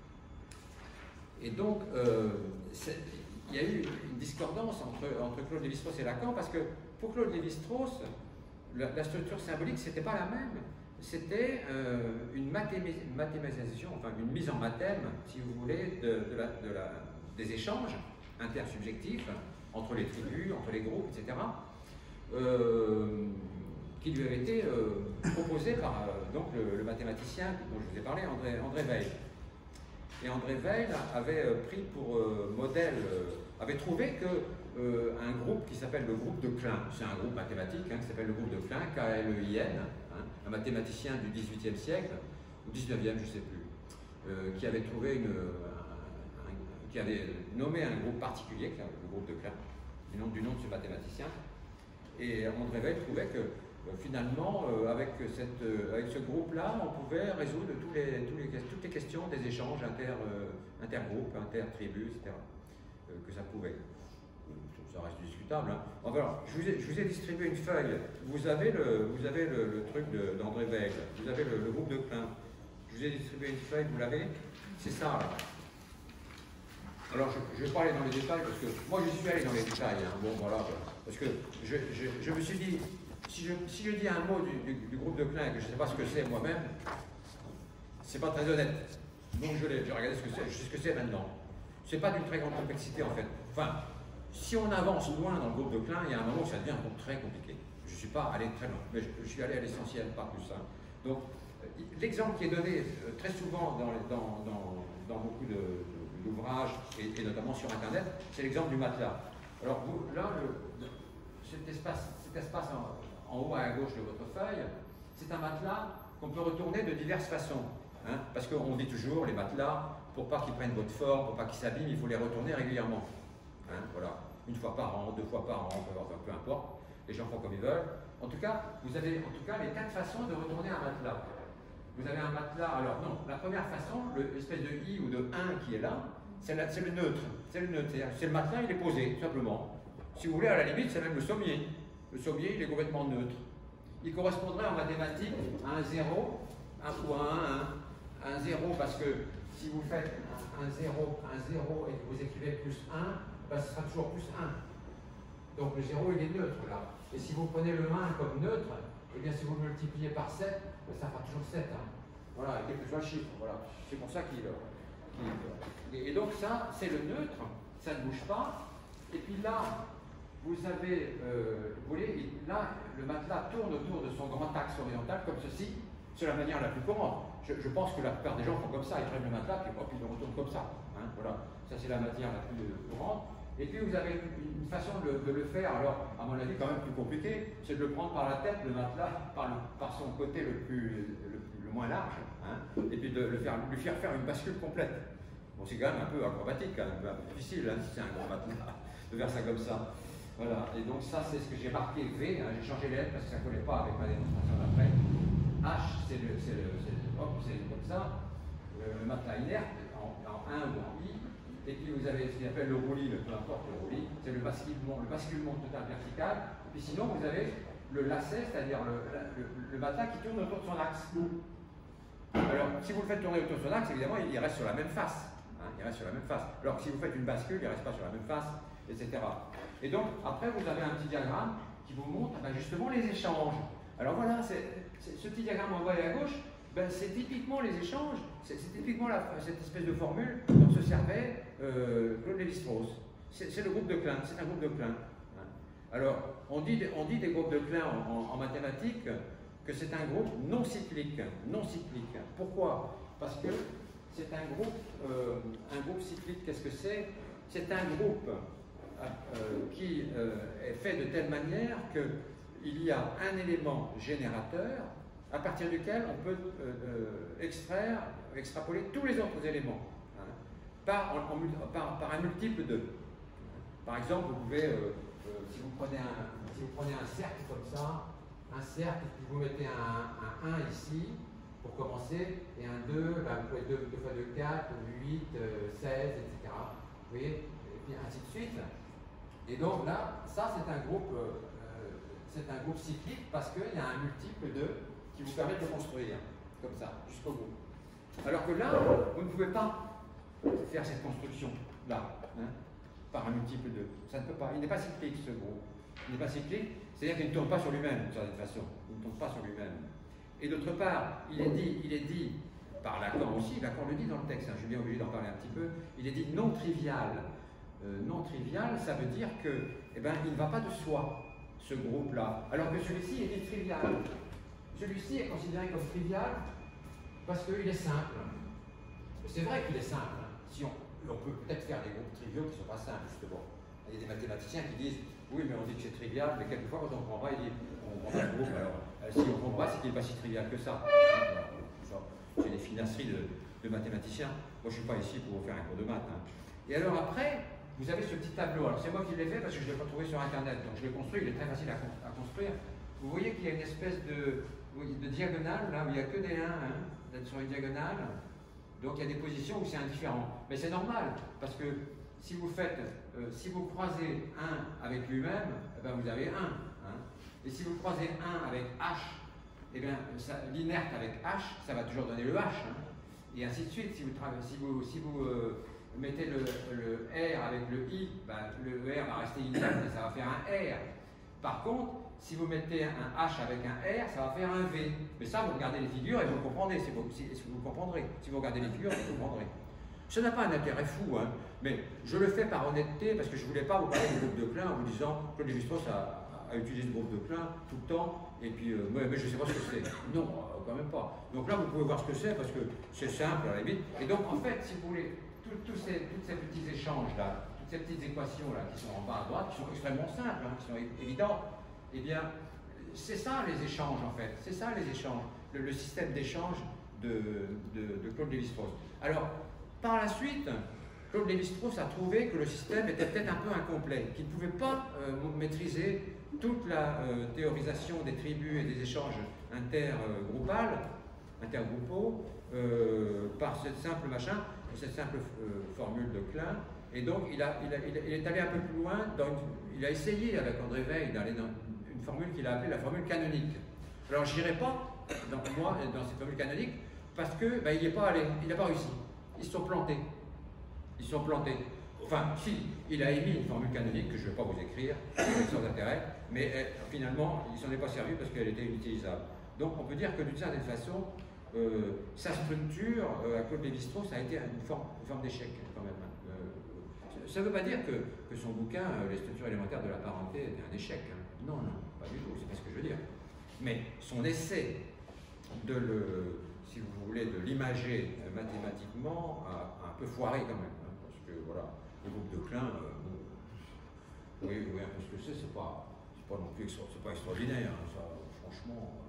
Et donc, euh, il y a eu une discordance entre, entre Claude Lévi-Strauss et Lacan, parce que pour Claude Lévi-Strauss, la, la structure symbolique, c'était pas la même. C'était euh, une mathématisation, enfin une mise en mathème, si vous voulez, de, de la, de la, des échanges intersubjectifs entre les tribus, entre les groupes, et cetera, euh, qui lui avait été euh, proposé par euh, donc le, le mathématicien dont je vous ai parlé, André, André Weil. Et André Weil avait euh, pris pour euh, modèle, euh, avait trouvé que euh, un groupe qui s'appelle le groupe de Klein, c'est un groupe mathématique hein, qui s'appelle le groupe de Klein, K L E I N, un mathématicien du dix-huitième siècle, ou dix-neuvième, je ne sais plus, euh, qui avait trouvé une, un, un, qui avait nommé un groupe particulier, le groupe de Klein, du nom, du nom de ce mathématicien. Et André Weil trouvait que euh, finalement, euh, avec, cette, euh, avec ce groupe-là, on pouvait résoudre tous les, tous les, toutes les questions des échanges inter, euh, intergroupes, inter-tribus, et cetera, euh, que ça pouvait. Ça reste discutable. Hein. Enfin, alors, je, vous ai, je vous ai distribué une feuille. Vous avez le, vous avez le, le truc d'André Weil, vous avez le, le groupe de Klein. Je vous ai distribué une feuille, vous l'avez? C'est ça, là. Alors, je ne vais pas aller dans les détails, parce que moi, je suis allé dans les détails. Hein. Bon, voilà. Parce que je, je, je me suis dit, si je, si je dis un mot du, du, du groupe de Klein et que je ne sais pas ce que c'est moi-même, c'est pas très honnête. Donc, je l'ai regardé ce que c'est, je sais ce que c'est maintenant. C'est pas d'une très grande complexité, en fait. Enfin, si on avance loin dans le groupe de Klein, il y a un moment où ça devient un groupe très compliqué. Je ne suis pas allé très loin, mais je, je suis allé à l'essentiel, pas plus. Hein. Donc, l'exemple qui est donné euh, très souvent dans, dans, dans, dans beaucoup d'ouvrages, et, et notamment sur Internet, c'est l'exemple du matelas. Alors, vous, là, le, cet espace, cet espace en, en haut à gauche de votre feuille, c'est un matelas qu'on peut retourner de diverses façons. Hein, parce qu'on dit toujours, les matelas, pour pas qu'ils prennent votre forme, pour pas qu'ils s'abîment, il faut les retourner régulièrement. Hein, voilà, une fois par an, deux fois par an, peu, peu importe, les gens font comme ils veulent. En tout cas, vous avez en tout cas les quatre façons de retourner un matelas. Vous avez un matelas, alors non, la première façon, l'espèce de i ou de un qui est là, c'est le neutre. C'est le neutre, c'est le matelas, il est posé, tout simplement. Si vous voulez, à la limite, c'est même le sommier. Le sommier, il est complètement neutre. Il correspondrait en mathématiques à un zéro, un ou à un, un, un zéro, parce que si vous faites un, un zéro, un zéro et que vous écrivez plus un, ben, ce sera toujours plus un. Donc le zéro, il est neutre là. Et si vous prenez le un comme neutre, eh bien si vous le multipliez par sept, ben, ça fera toujours sept. Hein. Voilà, quel que soit le chiffre. Voilà. C'est pour ça qu'il... Qu et donc ça, c'est le neutre, ça ne bouge pas. Et puis là, vous avez, euh, vous voyez, là, le matelas tourne autour de son grand axe horizontal comme ceci. C'est la manière la plus courante. Je, je pense que la plupart des gens font comme ça, ils prennent le matelas, puis, puis ils le retournent comme ça. Hein, voilà. Ça, c'est la matière la plus courante. Et puis vous avez une façon de, de le faire, alors à mon avis quand même plus compliqué, c'est de le prendre par la tête, le matelas, par, le, par son côté le, plus, le, le moins large, hein, et puis de le faire, lui faire faire une bascule complète. Bon, c'est quand même un peu acrobatique, un peu, un peu difficile, hein, si c'est un grand matelas, de faire ça comme ça. Voilà, et donc ça c'est ce que j'ai marqué V, hein. J'ai changé les lettres parce que ça ne collait pas avec ma démonstration d'après. H, c'est le, c'est le, c'est le, hop, c'est comme ça, le, le matelas inerte, en, en un ou en I, et puis vous avez ce qu'on appelle le roulis, le, peu importe le roulis, c'est le basculement, le basculement total vertical, et puis sinon vous avez le lacet, c'est-à-dire le, le, le matelas qui tourne autour de son axe. Alors, si vous le faites tourner autour de son axe, évidemment, il reste sur la même face. Hein, il reste sur la même face. Alors que si vous faites une bascule, il ne reste pas sur la même face, et cetera. Et donc, après, vous avez un petit diagramme qui vous montre ben, justement les échanges. Alors voilà, c'est, c'est, ce petit diagramme en bas et à gauche, ben, c'est typiquement les échanges, c'est, c'est typiquement la, cette espèce de formule dont se servait euh, Claude Lévi-Strauss. C'est, c'est le groupe de Klein, c'est un groupe de Klein. Hein. Alors, on dit, on dit des groupes de Klein en, en, en mathématiques que c'est un groupe non cyclique. Non cyclique. Pourquoi? Parce que c'est un groupe, euh, un groupe cyclique, qu'est-ce que c'est? C'est un groupe euh, qui euh, est fait de telle manière qu'il y a un élément générateur à partir duquel on peut euh, euh, extraire, extrapoler tous les autres éléments, hein, par, en, en, par, par un multiple de. Par exemple, vous pouvez, euh, euh, si, vous prenez un, si vous prenez un cercle comme ça, un cercle, et puis vous mettez un, un un ici, pour commencer, et un deux, ben vous pouvez deux, deux fois deux, quatre, huit, seize, et cetera. Vous voyez, et puis ainsi de suite. Et donc là, ça c'est un groupe, euh, c'est un groupe cyclique parce qu'il y a un multiple de qui vous permet de le construire, comme ça, jusqu'au bout. Alors que là, vous ne pouvez pas faire cette construction-là, hein, par un multiple de. Ça ne peut pas. Il n'est pas cyclique ce groupe. Il n'est pas cyclique, c'est-à-dire qu'il ne tourne pas sur lui-même, d'une certaine façon. Il ne tourne pas sur lui-même. Et d'autre part, il est dit, il est dit par Lacan aussi, Lacan le dit dans le texte, hein, je suis bien obligé d'en parler un petit peu, il est dit non trivial. Euh, non trivial, ça veut dire que, eh ben, il ne va pas de soi, ce groupe-là, alors que celui-ci est dit trivial. Celui-ci est considéré comme trivial parce qu'il est simple. C'est vrai qu'il est simple. Hein. Si on, on peut peut-être faire des groupes triviaux qui ne sont pas simples, justement. Il y a des mathématiciens qui disent oui, mais on dit que c'est trivial, mais quelquefois, quand on comprend pas, il dit on comprend pas le groupe. Alors, euh, si on ne comprend pas, c'est qu'il n'est pas si trivial que ça. C'est des finasseries de, de mathématiciens. Moi, je ne suis pas ici pour vous faire un cours de maths. Hein. Et alors, après, vous avez ce petit tableau. Alors, c'est moi qui l'ai fait parce que je ne l'ai pas trouvé sur Internet. Donc, je l'ai construit, il est très facile à, à construire. Vous voyez qu'il y a une espèce de, de diagonale, là où il n'y a que des un, hein, d'être sur une diagonale. Donc, il y a des positions où c'est indifférent. Mais c'est normal, parce que si vous faites, euh, si vous croisez un avec lui-même, eh ben vous avez un. Hein. Et si vous croisez un avec H, eh bien, l'inerte avec H, ça va toujours donner le H. Hein. Et ainsi de suite. Si vous, si vous, si vous euh, mettez le, le R avec le I, ben, le R va rester inerte et ça va faire un R. Par contre, si vous mettez un H avec un R, ça va faire un V. Mais ça, vous regardez les figures et vous le comprendrez. Si vous, si, si vous comprendrez. Si vous regardez les figures, vous comprendrez. Ça n'a pas un intérêt fou, hein, mais je le fais par honnêteté parce que je ne voulais pas vous parler du groupe de Klein en vous disant que Lévi-Strauss a, a utilisé le groupe de Klein tout le temps, et puis, euh, mais, mais je ne sais pas ce que c'est. Non, euh, quand même pas. Donc là, vous pouvez voir ce que c'est parce que c'est simple à la limite. Et donc, en fait, si vous voulez, tous ces, toutes ces petits échanges-là, toutes ces petites équations-là qui sont en bas à droite, qui sont extrêmement simples, hein, qui sont évidentes, eh bien, c'est ça les échanges, en fait. C'est ça les échanges, le, le système d'échange de, de, de Claude Lévi-Strauss. Alors, par la suite, Claude Lévi-Strauss a trouvé que le système était peut-être un peu incomplet, qu'il ne pouvait pas euh, maîtriser toute la euh, théorisation des tribus et des échanges intergroupales, intergroupaux, euh, par cette simple machin, cette simple euh, formule de Klein. Et donc, il, a, il, a, il est allé un peu plus loin, dans une, il a essayé avec André Weil d'aller dans une formule qu'il a appelée la formule canonique. Alors, je n'irai pas, dans, moi, dans cette formule canonique, parce qu'il ben, n'y est pas allé, il n'a pas réussi. Ils se sont plantés. Ils se sont plantés. Enfin, si, il a émis une formule canonique que je ne vais pas vous écrire, sans intérêt, mais elle, finalement, il ne s'en est pas servi parce qu'elle était inutilisable. Donc, on peut dire que d'une certaine façon, euh, sa structure, euh, à Claude Lévi-Strauss, a été une forme, une forme d'échec, quand même. Euh, ça ne veut pas dire que, que son bouquin, euh, Les structures élémentaires de la parenté, était un échec. Hein. Non, non, pas du tout, c'est pas ce que je veux dire. Mais son essai de le... si vous voulez, de l'imager euh, mathématiquement, a, a un peu foiré quand même, hein, parce que voilà, le groupe de Klein, euh, bon, vous voyez, vous voyez un peu ce que c'est, c'est pas, c'est pas non plus c'est pas extraordinaire, hein, ça, franchement,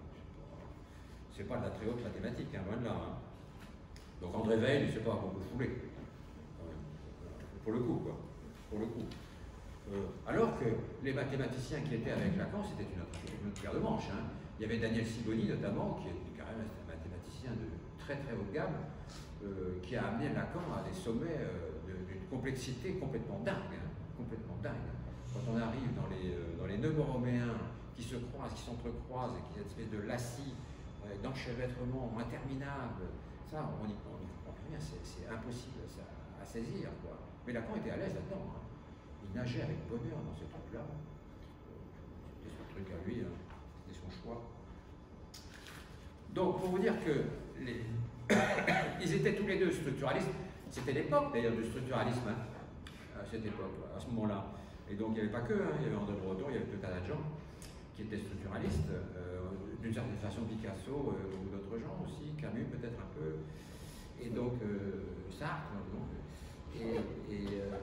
c'est pas, pas de la très haute mathématique, hein, loin de là. Hein. Donc André Weil, il s'est pas beaucoup foulé, pour le coup, quoi, pour le coup. Euh, Alors que les mathématiciens qui étaient avec Lacan, c'était une autre, une autre paire de manches. Hein. Il y avait Daniel Sigoni notamment, qui est quand même un mathématicien de très très haut de gamme, euh, qui a amené Lacan à des sommets euh, d'une complexité complètement dingue. Hein, complètement dingue. Quand on arrive dans les, euh, dans les nœuds borroméens qui se croisent, qui s'entrecroisent, et qui est une espèce de lacis, euh, d'enchevêtrement interminable, ça, on n'y comprend rien, c'est impossible ça, à saisir. Quoi. Mais Lacan était à l'aise là-dedans. Hein. Il nageait avec bonheur dans ces trucs-là. C'était son truc à lui, hein. C'était son choix. Donc, pour vous dire que les... ils étaient tous les deux structuralistes, c'était l'époque d'ailleurs du structuralisme, hein, à cette époque, à ce moment-là. Et donc, il n'y avait pas que, hein. Il y avait André Breton, il y avait tout un tas de gens qui étaient structuralistes, euh, d'une certaine façon Picasso euh, ou d'autres gens aussi, Camus peut-être un peu, et donc euh, Sartre, donc, et, et euh,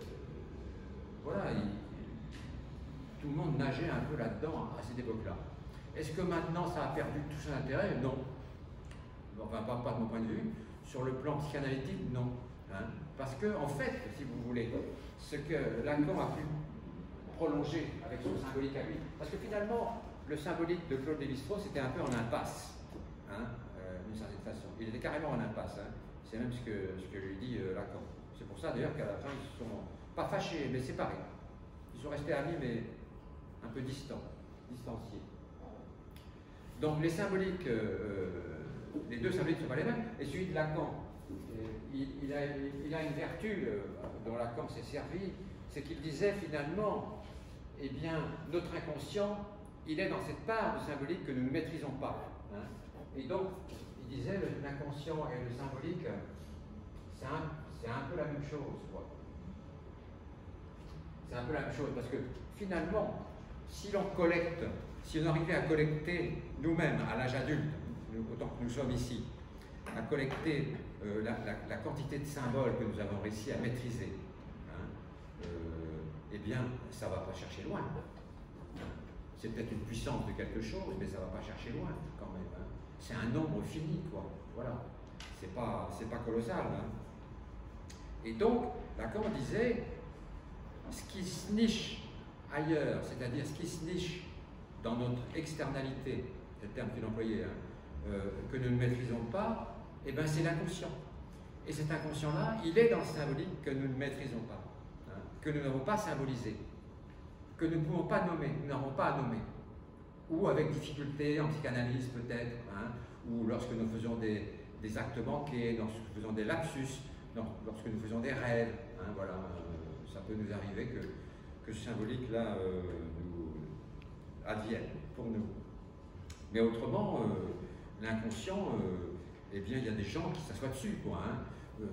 voilà, il, tout le monde nageait un peu là-dedans à cette époque-là. Est-ce que maintenant ça a perdu tout son intérêt? Non. Enfin, pas, pas de mon point de vue. Sur le plan psychanalytique, non. Hein. Parce que, en fait, si vous voulez, ce que Lacan a pu prolonger avec son symbolique à lui, parce que finalement, le symbolique de Claude Lévi-Strauss était un peu en impasse, hein, euh, d'une certaine façon. Il était carrément en impasse. Hein. C'est même ce que, ce que lui dit euh, Lacan. C'est pour ça d'ailleurs qu'à la fin, ils se sont pas fâchés, mais séparés. Ils sont restés amis, mais un peu distants, distanciés. Donc les symboliques, euh, les deux symboliques ne sont pas les mêmes, et celui de Lacan, il, il, a, il a une vertu euh, dont Lacan s'est servi, c'est qu'il disait finalement, eh bien, notre inconscient, il est dans cette part de symbolique que nous ne maîtrisons pas. Hein. Et donc, il disait, l'inconscient et le symbolique, c'est un, un peu la même chose, quoi. C'est un peu la même chose, parce que finalement, si l'on collecte, si on arrivait à collecter nous-mêmes, à l'âge adulte, autant que nous sommes ici, à collecter euh, la, la, la quantité de symboles que nous avons réussi à maîtriser, hein, euh, eh bien, ça ne va pas chercher loin. C'est peut-être une puissance de quelque chose, mais ça ne va pas chercher loin, quand même. Hein. C'est un nombre fini, quoi. Voilà. C'est pas, c'est pas colossal. Hein. Et donc, Lacan disait, ce qui se niche ailleurs, c'est-à-dire ce qui se niche dans notre externalité, c'est le terme qu'il employait, hein, euh, que nous ne maîtrisons pas, eh ben c'est l'inconscient. Et cet inconscient-là, il est dans le symbolique que nous ne maîtrisons pas, hein, que nous n'avons pas symbolisé, que nous ne pouvons pas nommer, nous n'avons pas à nommer. Ou avec difficulté, en psychanalyse peut-être, hein, ou lorsque nous faisons des, des actes manqués, lorsque nous faisons des lapsus, lorsque nous faisons des rêves, hein, voilà, euh, ça peut nous arriver que, que ce symbolique-là euh, nous advienne pour nous. Mais autrement, euh, l'inconscient, euh, eh bien, il y a des gens qui s'assoient dessus, quoi. Hein. Euh,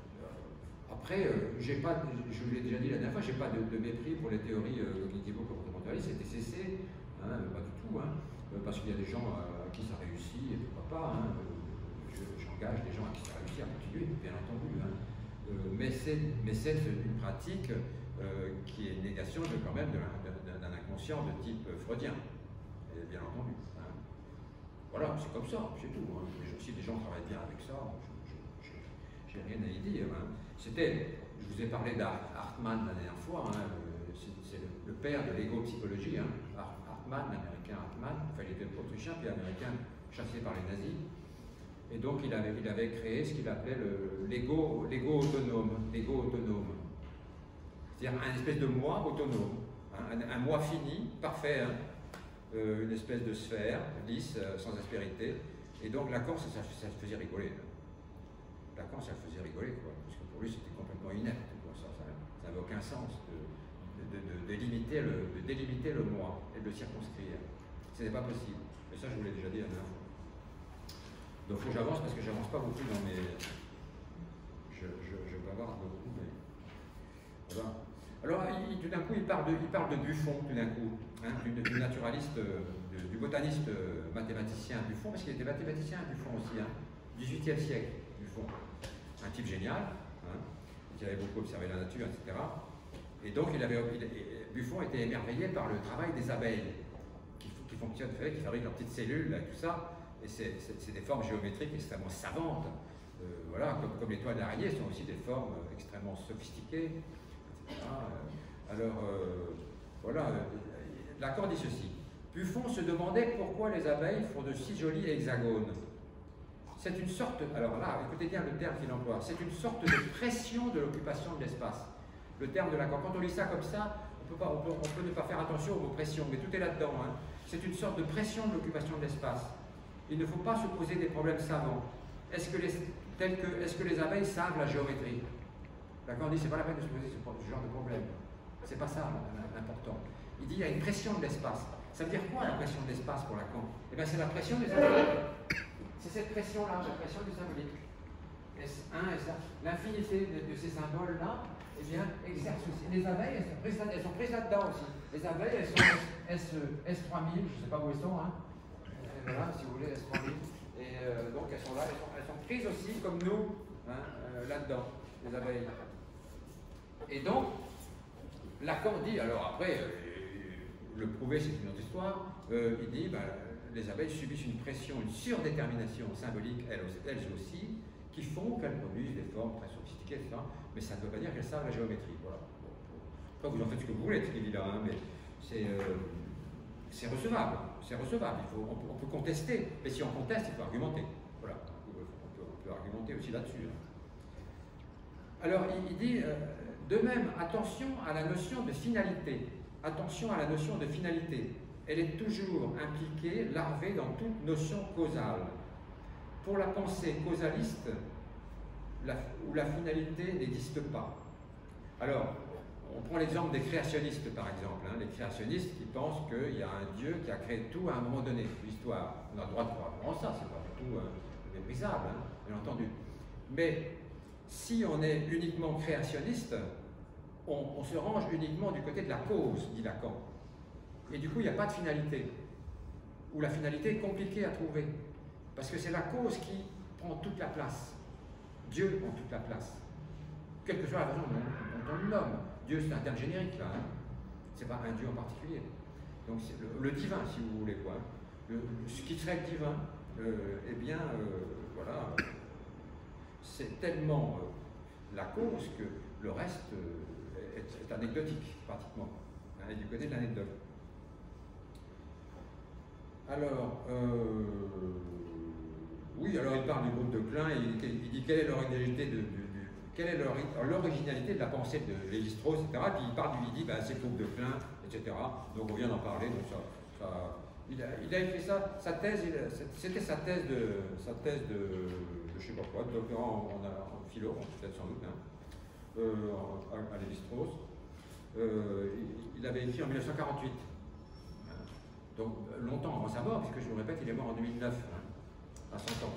après, euh, j'ai pas, je vous l'ai déjà dit la dernière fois, j'ai pas de, de mépris pour les théories euh, cognitivo-comportementalistes et T C C, hein, pas du tout, hein, parce qu'il y a des gens à qui ça réussit et pourquoi pas. Hein, J'engage des gens à qui ça réussit à continuer, bien entendu. Hein. Euh, mais c'est une pratique euh, qui est une négation de, quand même d'un inconscient de type freudien, et bien entendu. Hein. Voilà, c'est comme ça, c'est tout. Hein. Si des gens travaillent bien avec ça, je n'ai rien à y dire. Hein. C'était, je vous ai parlé d'Hartmann la dernière fois, hein, c'est le, le père de l'égo-psychologie, hein. Hartmann, l'américain Hartmann, enfin il était autrichien puis américain chassé par les nazis. Et donc il avait, il avait créé ce qu'il appelait l'ego autonome, l'ego autonome. C'est-à-dire un espèce de moi autonome, hein, un, un moi fini, parfait, hein, euh, une espèce de sphère, lisse, euh, sans aspérité. Et donc Lacan, ça, ça, ça le faisait rigoler. Là. Lacan, ça le faisait rigoler, quoi, parce que pour lui c'était complètement inepte, quoi, ça n'avait aucun sens de, de, de, de, délimiter le, de délimiter le moi et de le circonscrire. Ce n'est pas possible. Mais ça, je vous l'ai déjà dit la dernière fois. Donc, il faut que j'avance parce que j'avance pas beaucoup dans mes. Je, je, je bavarde beaucoup, mais. Voilà. Alors, il, tout d'un coup, il parle, de, il parle de Buffon, tout d'un coup, hein, du, du naturaliste, de, du botaniste mathématicien Buffon, parce qu'il était mathématicien Buffon aussi, hein, dix-huitième siècle, Buffon. Un type génial, hein, qui avait beaucoup observé la nature, et cetera. Et donc, il avait, il, Buffon était émerveillé par le travail des abeilles, qui, qui fonctionnent, vous savez, qui fabriquent leurs petites cellules, là, tout ça. Et c'est des formes géométriques extrêmement savantes. Euh, voilà, comme, comme les toiles d'araignée sont aussi des formes extrêmement sophistiquées, et cetera. Alors, euh, voilà, Lacan dit ceci. Buffon se demandait pourquoi les abeilles font de si jolis hexagones. C'est une sorte, alors là, écoutez bien le terme qu'il emploie, c'est une sorte de pression de l'occupation de l'espace. Le terme de Lacan, quand on lit ça comme ça, on peut, pas, on peut, on peut ne pas faire attention au mot pression, mais tout est là-dedans. Hein. C'est une sorte de pression de l'occupation de l'espace. Il ne faut pas se poser des problèmes savants. Est-ce que, tels que, est-ce que les abeilles savent la géométrie? Lacan dit, c'est pas la peine de se poser ce, ce genre de problème. C'est pas ça l'important. Il dit, il y a une pression de l'espace. Ça veut dire quoi la pression de l'espace pour Lacan? Eh bien, c'est la pression des symboliques. C'est cette pression-là, la pression du symbolique. S un, S un, l'infinité de, de ces symboles-là, eh bien, exerce aussi. Les abeilles, elles sont prises, elles sont prises là-dedans aussi. Les abeilles, elles sont S, S trois mille, je ne sais pas où elles sont, hein. Et voilà, si vous voulez, S trois mille. Et euh, donc, elles sont là, elles sont, elles sont prises aussi, comme nous, hein, euh, là-dedans, les abeilles. Et donc, Lacan dit, alors après, euh, le prouver, c'est une autre histoire, euh, il dit, ben, les abeilles subissent une pression, une surdétermination symbolique, elles, elles aussi, qui font qu'elles produisent des formes très sophistiquées, et cetera. Mais ça ne veut pas dire qu'elles savent la géométrie. Voilà. Après, vous en faites ce que vous voulez, ce qu'il dit là, hein, mais c'est euh, recevable. C'est recevable. Il faut, on, peut, on peut contester, mais si on conteste, il faut argumenter. Voilà. On peut, on peut argumenter aussi là-dessus. Hein. Alors, il, il dit, euh, de même, attention à la notion de finalité. Attention à la notion de finalité. Elle est toujours impliquée, larvée dans toute notion causale. Pour la pensée causaliste, la, où la finalité n'existe pas. Alors, on prend l'exemple des créationnistes, par exemple. Hein, les créationnistes qui pensent qu'il y a un Dieu qui a créé tout à un moment donné, l'histoire. On a le droit de croire en ça, c'est pas du tout euh, méprisable, hein, bien entendu. Mais si on est uniquement créationniste, on, on se range uniquement du côté de la cause, dit Lacan. Et du coup, il n'y a pas de finalité. Ou la finalité est compliquée à trouver. Parce que c'est la cause qui prend toute la place. Dieu prend toute la place. Quelle que soit la façon dont on le nomme. Dieu, c'est un terme générique, là. Hein. C'est pas un Dieu en particulier. Donc, c'est le, le divin, si vous voulez, quoi. Le, ce qui serait divin, euh, eh bien, euh, voilà, c'est tellement euh, la cause que le reste euh, est, est anecdotique, pratiquement. Hein, et du côté de l'anecdote. Alors, euh, oui, alors il parle du groupe de Klein, et il, il dit quelle est l'originalité de, de, de, quelle est l'originalité de la pensée de Lévi-Strauss, et cetera. Puis il parle du, il dit, ben, c'est le groupe de Klein, et cetera. Donc on vient d'en parler, donc ça, ça il, a, il a écrit ça, sa thèse, c'était sa thèse de, sa thèse de, de je sais pas quoi, de doctorat en, en, en philo, peut-être sans doute, hein, euh, à, à Lévi-Strauss. Euh, il, il avait écrit en mille neuf cent quarante-huit. Donc, longtemps avant sa mort, puisque je vous répète, il est mort en deux mille neuf, hein, à cent ans.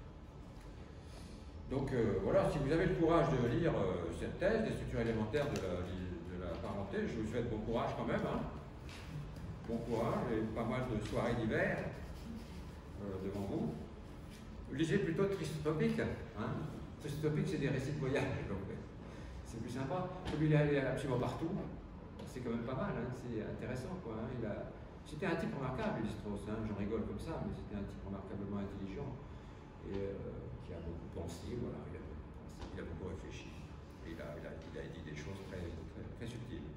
Donc, euh, voilà, si vous avez le courage de lire euh, cette thèse, des structures élémentaires de la, de la parenté, je vous souhaite bon courage quand même. Hein. Bon courage et pas mal de soirées d'hiver euh, devant vous. Lisez plutôt Tristopique. Hein. Tristopique, c'est des récits de voyage, donc c'est plus sympa. Celui il est allé absolument partout. C'est quand même pas mal, hein. C'est intéressant, quoi. Hein. Il a... C'était un type remarquable, Lévi-Strauss, hein. J'en rigole comme ça, mais c'était un type remarquablement intelligent et euh, qui a beaucoup pensé, voilà, il a beaucoup pensé, il a beaucoup réfléchi, et il a, il a, il a dit des choses très, très, très subtiles.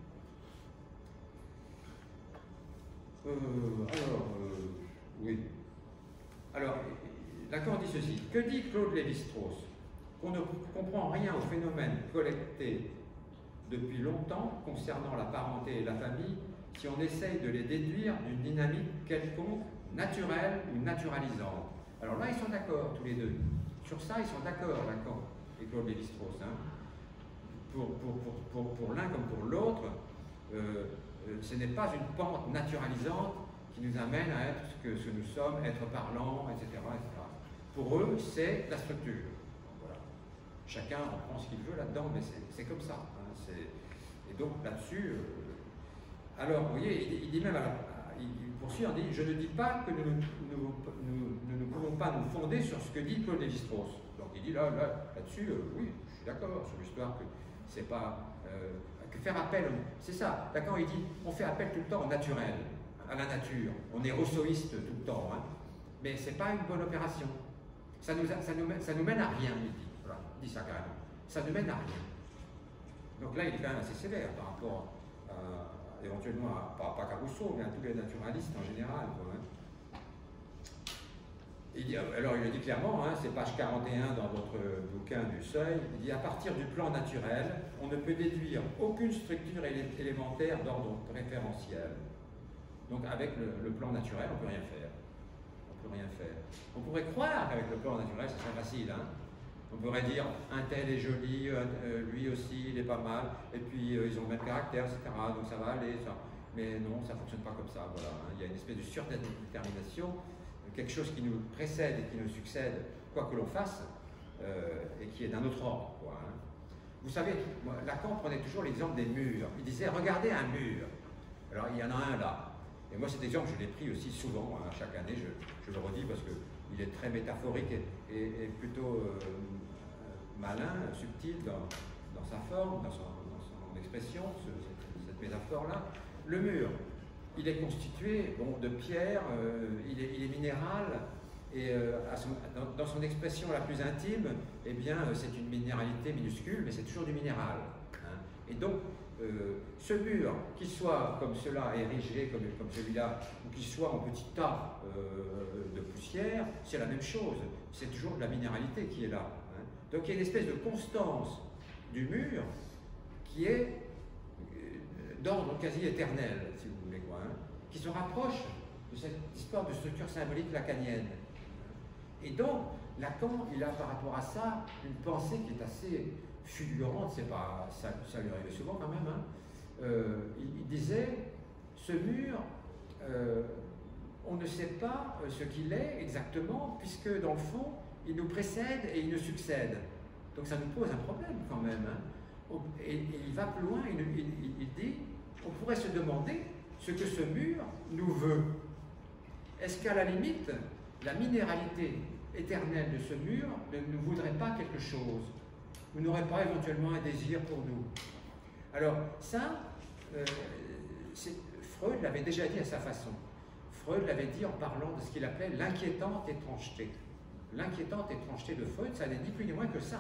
Euh, alors, euh, oui. Alors, Lacan dit ceci. Que dit Claude Lévi-Strauss? Qu'on ne comprend rien aux phénomènes collectés depuis longtemps concernant la parenté et la famille, si on essaye de les déduire d'une dynamique quelconque, naturelle ou naturalisante. Alors là, ils sont d'accord, tous les deux. Sur ça, ils sont d'accord, Lacan et Claude Lévi-Strauss. Hein. Pour, pour, pour, pour, pour l'un comme pour l'autre, euh, ce n'est pas une pente naturalisante qui nous amène à être ce que, ce que nous sommes, être parlant, et cetera, et cetera. Pour eux, c'est la structure. Voilà. Chacun en prend ce qu'il veut là-dedans, mais c'est comme ça. Hein. Et donc là-dessus... Euh, Alors, vous voyez, il, il dit même, alors, il poursuit en dit, je ne dis pas que nous ne nous, nous, nous, nous pouvons pas nous fonder sur ce que dit Claude Lévi-Strauss. Donc il dit là, là, là-dessus, euh, oui, je suis d'accord sur l'histoire que c'est pas euh, que faire appel, c'est ça. Lacan il dit, on fait appel tout le temps au naturel, à la nature. On est rousseauiste tout le temps, hein, mais c'est pas une bonne opération. Ça nous, a, ça nous, ça nous mène à rien, il dit. Voilà, il dit ça carrément. Ça nous mène à rien. Donc là, il est quand même assez sévère par rapport à éventuellement, à, pas, pas qu'à Rousseau, mais à tous les naturalistes en général. Quoi, hein. Il dit, alors il le dit clairement, hein, c'est page quarante et un dans votre bouquin du Seuil, il dit à partir du plan naturel, on ne peut déduire aucune structure élé élémentaire d'ordre préférentiel. Donc avec le, le plan naturel, on ne peut rien faire. On peut rien faire. On pourrait croire qu'avec le plan naturel, ce serait facile. Hein. On pourrait dire un tel est joli, euh, lui aussi il est pas mal, et puis euh, ils ont le même caractère, et cetera. Donc ça va aller. Ça. Mais non, ça ne fonctionne pas comme ça. Voilà, hein. Il y a une espèce de surdétermination, quelque chose qui nous précède et qui nous succède, quoi que l'on fasse, euh, et qui est d'un autre ordre. Quoi, hein. Vous savez, moi, Lacan prenait toujours l'exemple des murs. Il disait, regardez un mur. Alors il y en a un là. Et moi cet exemple, je l'ai pris aussi souvent, hein, chaque année, je, je le redis parce qu'il est très métaphorique et, et, et plutôt euh, malin, subtil dans, dans sa forme, dans son, dans son expression, ce, cette, cette métaphore-là. Le mur, il est constitué bon, de pierre, euh, il, est, il est minéral, et euh, à son, dans, dans son expression la plus intime, eh bien, euh, c'est une minéralité minuscule, mais c'est toujours du minéral. Hein. Et donc, euh, ce mur, qu'il soit comme cela, érigé comme, comme celui-là, ou qu'il soit en petit tas euh, de poussière, c'est la même chose. C'est toujours de la minéralité qui est là. Hein. Donc, il y a une espèce de constance du mur qui est d'ordre quasi éternel, si vous voulez, quoi, hein, qui se rapproche de cette histoire de structure symbolique lacanienne. Et donc, Lacan, il a par rapport à ça une pensée qui est assez fulgurante, c'est pas, ça, ça lui arrivait souvent quand même. Hein. Euh, il, il disait, ce mur, euh, on ne sait pas ce qu'il est exactement, puisque dans le fond, il nous précède et il nous succède. Donc ça nous pose un problème quand même. Hein. Et, et il va plus loin, il, il, il dit, on pourrait se demander ce que ce mur nous veut. Est-ce qu'à la limite, la minéralité éternelle de ce mur ne nous voudrait pas quelque chose, ou n'aurait pas éventuellement un désir pour nous? Alors ça, euh, Freud l'avait déjà dit à sa façon. Freud l'avait dit en parlant de ce qu'il appelait l'inquiétante étrangeté. L'inquiétante étrangeté de Freud, ça n'est ni plus ni moins que ça.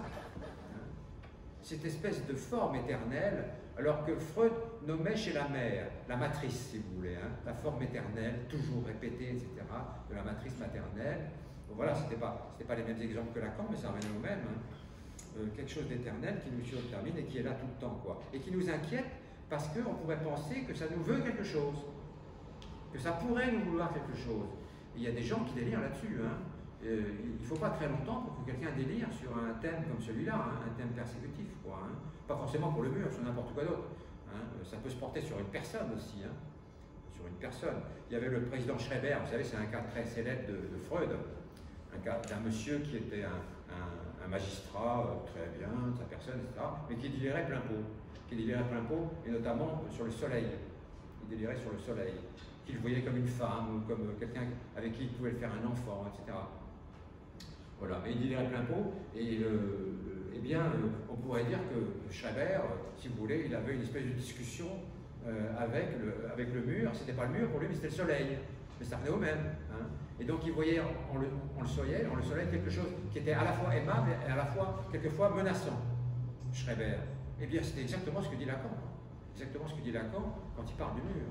Cette espèce de forme éternelle, alors que Freud nommait chez la mère, la matrice, si vous voulez, hein, la forme éternelle, toujours répétée, et cetera, de la matrice maternelle. Bon, voilà, ce n'était pas, c'était pas les mêmes exemples que Lacan, mais ça revenait au même. Hein. Euh, quelque chose d'éternel qui nous surtermine et qui est là tout le temps, quoi. Et qui nous inquiète parce qu'on pourrait penser que ça nous veut quelque chose, que ça pourrait nous vouloir quelque chose. Et il y a des gens qui délirent là-dessus, hein. Euh, il ne faut pas très longtemps pour que quelqu'un délire sur un thème comme celui-là, hein, un thème persécutif, quoi, hein. Pas forcément pour le mur, sur n'importe quoi d'autre. Hein. Ça peut se porter sur une personne aussi, hein. Sur une personne. Il y avait le président Schreiber, vous savez, c'est un cas très célèbre de, de Freud, un cas d'un monsieur qui était un, un, un magistrat, euh, très bien, sa personne, et cetera, mais qui délirait plein pot, qui délirait plein pot, et notamment sur le soleil. Il délirait sur le soleil, qu'il voyait comme une femme, ou comme quelqu'un avec qui il pouvait faire un enfant, et cetera. Voilà, mais il délirait plein pot, et euh, eh bien, euh, on pourrait dire que Schreiber, euh, si vous voulez, il avait une espèce de discussion euh, avec, le, avec le mur. C'était pas le mur pour lui, mais c'était le soleil. Mais ça revenait au même. Hein. Et donc il voyait en, en, le, en, le soleil, en le soleil quelque chose qui était à la fois aimable et à la fois, quelquefois, menaçant. Schreiber. Eh bien, c'était exactement ce que dit Lacan. Exactement ce que dit Lacan quand il parle du mur.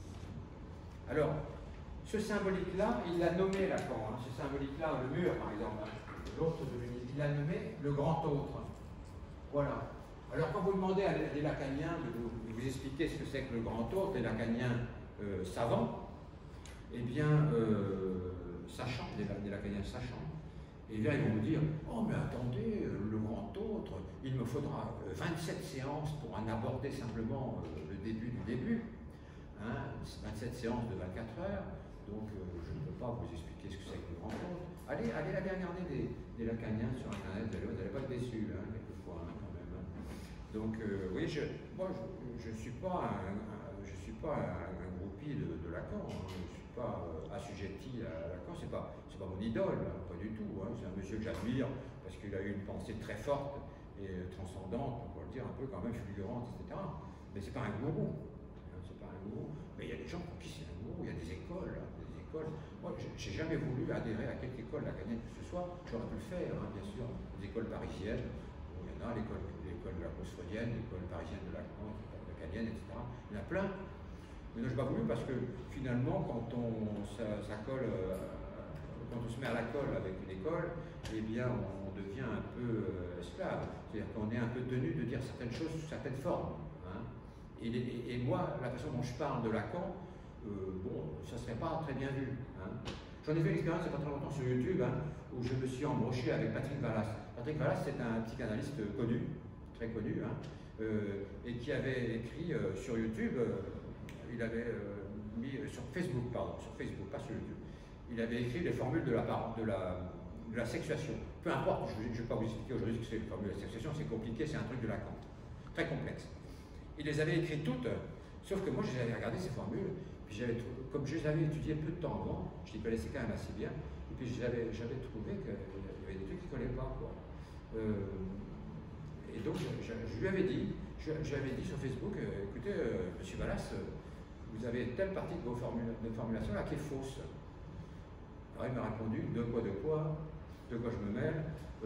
Alors, ce symbolique-là, il l'a nommé Lacan. Hein. Ce symbolique-là, le mur, par exemple, hein. L'autre de l'unité, il l'a nommé le grand autre. Voilà. Alors quand vous demandez à des lacaniens de vous, de vous expliquer ce que c'est que le grand autre, les lacaniens euh, savants, eh bien, euh, sachant, des, des lacaniens sachants, eh bien, ils vont vous dire, oh mais attendez, le grand autre, il me faudra vingt-sept séances pour en aborder simplement euh, le début du début, hein, vingt-sept séances de vingt-quatre heures, donc euh, je ne peux pas vous expliquer ce que c'est que le grand autre. Allez, allez la dernière année des, des lacaniens sur Internet, vous n'allez pas être déçus, hein, quelquefois, hein, quand même. Hein. Donc, euh, oui, je, moi, je ne suis pas un, un, je suis pas un, un groupie de, de Lacan, hein. Je ne suis pas euh, assujetti à Lacan, ce n'est pas, pas mon idole, hein, pas du tout. Hein. C'est un monsieur que j'admire parce qu'il a eu une pensée très forte et transcendante, on peut le dire, un peu quand même fulgurante, et cetera. Mais ce n'est pas un gourou. Hein, c'est pas un gourou. Mais il y a des gens pour qui c'est un gourou, il y a des écoles. Hein. Moi, je n'ai jamais voulu adhérer à quelque école lacanienne que ce soit. J'aurais pu le faire, hein, bien sûr. Les écoles parisiennes, bon, il y en a, l'école de la cause freudienne, l'école parisienne de Lacan, lacanienne, et cetera. Il y en a plein. Mais non, je n'ai pas voulu parce que finalement, quand on, ça, ça colle, euh, quand on se met à la colle avec une école, eh bien, on, on devient un peu euh, esclave. C'est-à-dire qu'on est un peu tenu de dire certaines choses sous certaines formes. Hein. Et, et, et moi, la façon dont je parle de Lacan, euh, bon, ça ne serait pas très bien vu. Hein. J'en ai fait l'expérience il n'y a pas très longtemps sur YouTube, hein, où je me suis embroché avec Patrick Vallas. Patrick Vallas, c'est un psychanalyste connu, très connu, hein, euh, et qui avait écrit euh, sur YouTube, euh, il avait euh, mis euh, sur Facebook, pardon, sur Facebook, pas sur YouTube. Il avait écrit les formules de la, de la, de la sexuation. Peu importe, je ne vais pas vous expliquer aujourd'hui ce que c'est les formules de la sexuation, c'est compliqué, c'est un truc de Lacan, très complexe. Il les avait écrites toutes, sauf que moi, je les avais regardées, ces formules, puis j'avais, comme je les avais étudiées peu de temps avant, je les connaissais quand même assez bien, et puis j'avais, j'avais trouvé qu'il y avait des trucs qui ne collaient pas, quoi. Euh, et donc, je, je, je lui avais dit, je, je lui avais dit sur Facebook, euh, écoutez, euh, Monsieur Vallas, euh, vous avez telle partie de vos formula de formulation là qui est fausse. Alors il m'a répondu, de quoi, de quoi, de quoi je me mêle,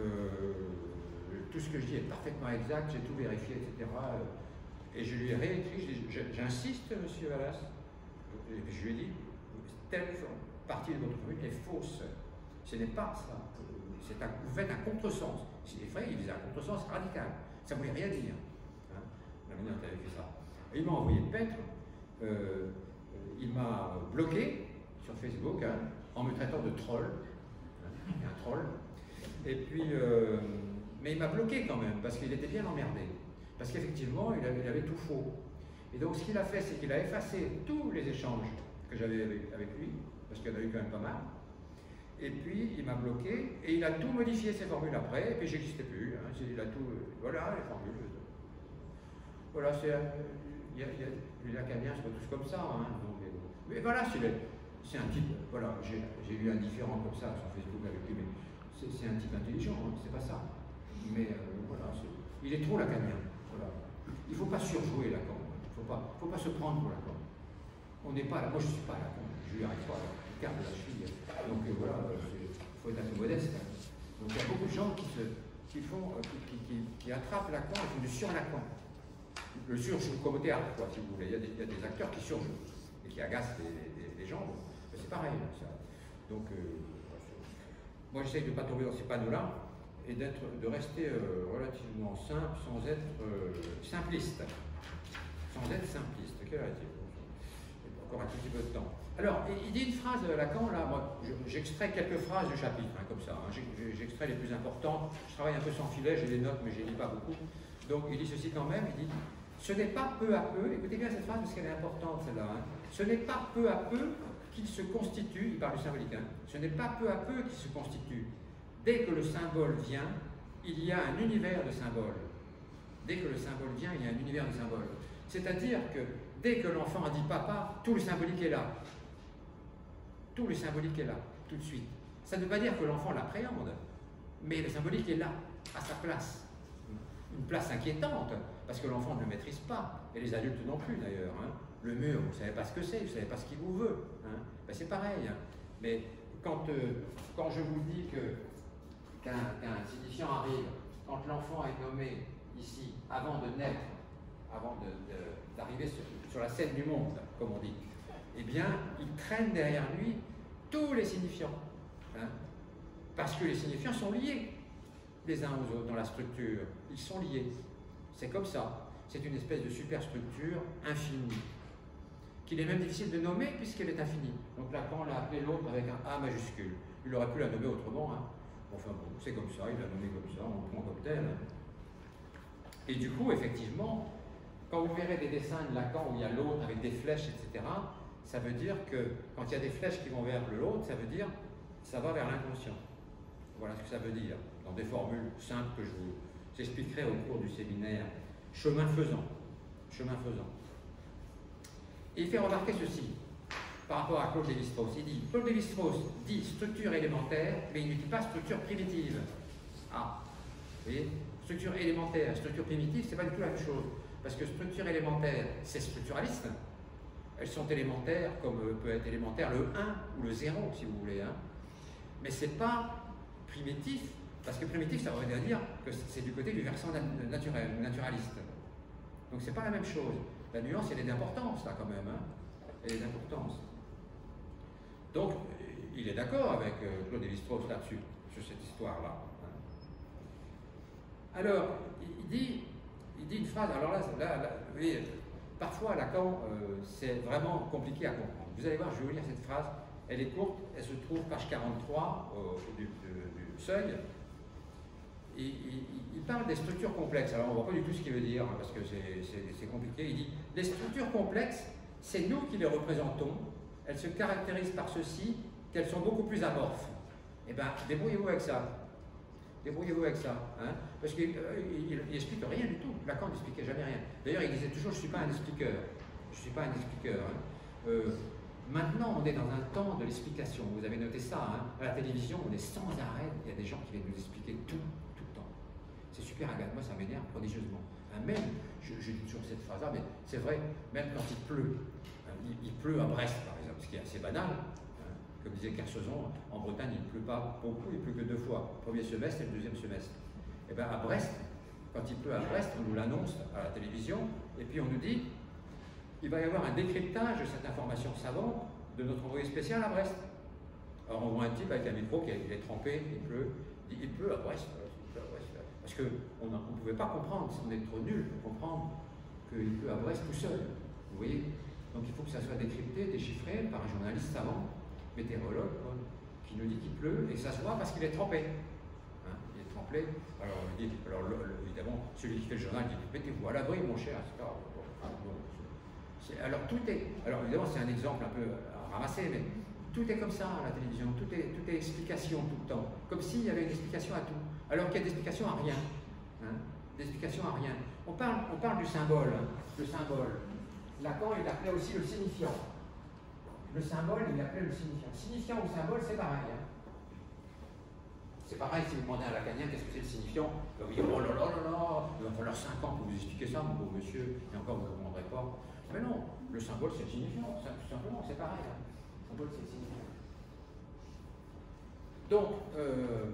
euh, tout ce que je dis est parfaitement exact, j'ai tout vérifié, et cetera. Et je lui ai réécrit, j'insiste, Monsieur Vallas, et puis je lui ai dit, telle partie de votre formule est fausse. Ce n'est pas ça. Un, vous faites un contresens. C'est vrai, il faisait un contresens radical. Ça ne voulait rien dire. Hein, la manière dont il avait fait ça. Et il m'a envoyé le pêtre. Euh, il m'a bloqué sur Facebook hein, en me traitant de troll. Hein, un troll. Et puis, euh, mais il m'a bloqué quand même parce qu'il était bien emmerdé. Parce qu'effectivement, il avait, il avait tout faux. Et donc, ce qu'il a fait, c'est qu'il a effacé tous les échanges que j'avais avec, avec lui, parce qu'il y en a eu quand même pas mal. Et puis, il m'a bloqué, et il a tout modifié ses formules après, et puis j'existais plus. Hein, il a tout, voilà, les formules. Voilà, c'est, il y a, il y a, les lacaniens sont tous comme ça. Hein, donc, mais voilà, c'est un type, voilà, j'ai eu un différent comme ça sur Facebook avec lui, mais c'est un type intelligent, hein, c'est pas ça. Mais euh, voilà, il est trop lacanien. Voilà. Il ne faut pas surjouer Lacan, il ne faut pas, faut pas se prendre pour Lacan. On n'est pas, moi je ne suis pas Lacan, je lui arrive pas, je garde la cheville. Donc euh, voilà, il faut être un peu modeste. Hein. Donc il y a beaucoup de gens qui, se, qui, font, qui, qui, qui, qui attrapent Lacan et font du sur-Lacan. Le surjoue comme au théâtre, quoi, si vous voulez. Il y, a des, il y a des acteurs qui surjouent et qui agacent les, les, les gens. C'est pareil. Ça. Donc euh, moi j'essaye de ne pas tomber dans ces panneaux-là et d'être, de rester euh, relativement simple sans être euh, simpliste. Sans être simpliste. Quelle heure est-il? Encore un tout petit peu de temps. Alors, il dit une phrase de Lacan, là, moi, j'extrais quelques phrases du chapitre, hein, comme ça, hein, j'extrais les plus importantes, je travaille un peu sans filet, j'ai des notes, mais je ne les lis pas beaucoup. Donc, il dit ceci quand même, il dit, ce n'est pas peu à peu, écoutez bien cette phrase parce qu'elle est importante, celle-là, hein, ce n'est pas peu à peu qu'il se constitue, il parle du symbolique, hein, ce n'est pas peu à peu qu'il se constitue. Dès que le symbole vient, il y a un univers de symboles. Dès que le symbole vient, il y a un univers de symboles. C'est-à-dire que dès que l'enfant a dit papa, tout le symbolique est là. Tout le symbolique est là, tout de suite. Ça ne veut pas dire que l'enfant l'appréhende, mais le symbolique est là, à sa place. Une place inquiétante, parce que l'enfant ne le maîtrise pas, et les adultes non plus d'ailleurs. Hein. Le mur, vous ne savez pas ce que c'est, vous ne savez pas ce qu'il vous veut. Hein. Ben, c'est pareil. Hein. Mais quand, euh, quand je vous dis qu'un qu'un signifiant arrive, quand l'enfant est nommé ici, avant de naître, avant d'arriver de, de, sur, sur la scène du monde, comme on dit, eh bien, il traîne derrière lui tous les signifiants. Hein, parce que les signifiants sont liés les uns aux autres dans la structure. Ils sont liés. C'est comme ça. C'est une espèce de superstructure infinie, qu'il est même difficile de nommer puisqu'elle est infinie. Donc Lacan l'a appelé l'autre avec un A majuscule. Il aurait pu la nommer autrement. Hein. Enfin bon, c'est comme ça, il l'a nommé comme ça, on le prend comme tel. Hein. Et du coup, effectivement, quand vous verrez des dessins de Lacan où il y a l'autre avec des flèches, et cetera, ça veut dire que quand il y a des flèches qui vont vers l'autre, ça veut dire ça va vers l'inconscient. Voilà ce que ça veut dire, dans des formules simples que je vous expliquerai au cours du séminaire. Chemin faisant. Chemin faisant. Et il fait remarquer ceci, par rapport à Claude Lévi-Strauss. Il dit, Claude Lévi-Strauss dit structure élémentaire, mais il ne dit pas structure primitive. Ah, vous voyez, structure élémentaire, structure primitive, c'est pas du tout la même chose. Parce que structure élémentaire, c'est structuraliste. Elles sont élémentaires, comme peut être élémentaire le un ou le zéro, si vous voulez. Hein. Mais ce n'est pas primitif, parce que primitif, ça voudrait dire que c'est du côté du versant naturel, naturaliste. Donc ce n'est pas la même chose. La nuance, elle est d'importance, là, quand même. Hein. et les importances. Donc, il est d'accord avec euh, Claude Lévi-Strauss là-dessus, sur cette histoire-là. Alors, il dit, il dit une phrase, alors là, là, là vous voyez, parfois Lacan, euh, c'est vraiment compliqué à comprendre. Vous allez voir, je vais vous lire cette phrase, elle est courte, elle se trouve page quarante-trois au, du, du, du seuil. Il, il, il parle des structures complexes, alors on ne voit pas du tout ce qu'il veut dire, hein, parce que c'est compliqué. Il dit, les structures complexes, c'est nous qui les représentons, elles se caractérisent par ceci, qu'elles sont beaucoup plus amorphes. Eh bien, débrouillez-vous avec ça. Débrouillez-vous avec ça. Hein, parce qu'il n'explique rien du tout. Lacan n'expliquait jamais rien. D'ailleurs, il disait toujours, je ne suis pas un expliqueur. Je ne suis pas un expliqueur. Hein. Euh, maintenant, on est dans un temps de l'explication. Vous avez noté ça. Hein. À la télévision, on est sans arrêt. Il y a des gens qui viennent nous expliquer tout, tout le temps. C'est super agréable. Moi, ça m'énerve prodigieusement. Hein, même, je, je dis toujours cette phrase-là, mais c'est vrai, même quand il pleut. Hein, il, il pleut à Brest, par exemple, ce qui est assez banal. Comme disait Kersozon, en Bretagne, il ne pleut pas beaucoup, il pleut que deux fois, le premier semestre et le deuxième semestre. Et bien à Brest, quand il pleut à Brest, on nous l'annonce à la télévision, et puis on nous dit, il va y avoir un décryptage de cette information savante de notre envoyé spécial à Brest. Alors on voit un type avec un micro qui est, il est trempé, il pleut, il dit, il pleut à Brest, il pleut à Brest. Parce qu'on ne pouvait pas comprendre, on est trop nul pour comprendre qu'il pleut à Brest tout seul. Vous voyez? Donc il faut que ça soit décrypté, déchiffré par un journaliste savant, météorologue, quoi, qui nous dit qu'il pleut, et ça se voit parce qu'il est trempé. Hein, il est trempé. Alors, on dit, alors le, le, évidemment, celui qui fait le journal dit, mettez-vous à l'abri, mon cher. Alors, tout est. Alors, évidemment, c'est un exemple un peu ramassé, mais tout est comme ça à la télévision, tout est, tout est explication tout le temps. Comme s'il y avait une explication à tout. Alors qu'il y a des explications à rien. Hein, des explications à rien. On parle, on parle du symbole. Hein, le symbole. Lacan, il appelait aussi le signifiant. Le symbole, il appelait le signifiant. Signifiant ou symbole, c'est pareil. Hein. C'est pareil si vous demandez à un Lacanien qu'est-ce que c'est le signifiant, il va vous dire oh là là là là, il va falloir cinq ans pour vous expliquer ça, mon beau monsieur, et encore vous ne comprendrez pas. Mais non, le symbole c'est le signifiant, tout simplement, c'est pareil. Hein. Le symbole c'est le signifiant. Donc, euh,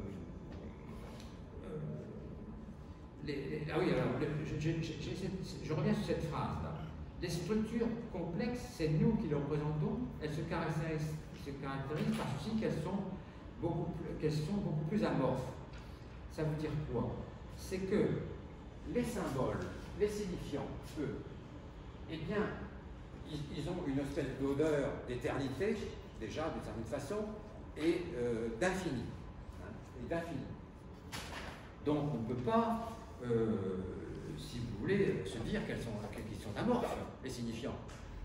euh, les, les, ah oui, alors, le, je, je, je, je, je reviens sur cette phrase là. Les structures complexes, c'est nous qui les représentons, elles se caractérisent, se caractérisent par ceci qu'elles sont, qu'elles sont beaucoup plus amorphes. Ça veut dire quoi? C'est que les symboles, les signifiants, eux, eh bien, ils, ils ont une espèce d'odeur d'éternité, déjà, d'une certaine façon, et euh, d'infini. Hein, et d'infini. Donc, on ne peut pas... Euh, si vous voulez, se dire qu'elles sont, qu'ils sont amorphes, les signifiants.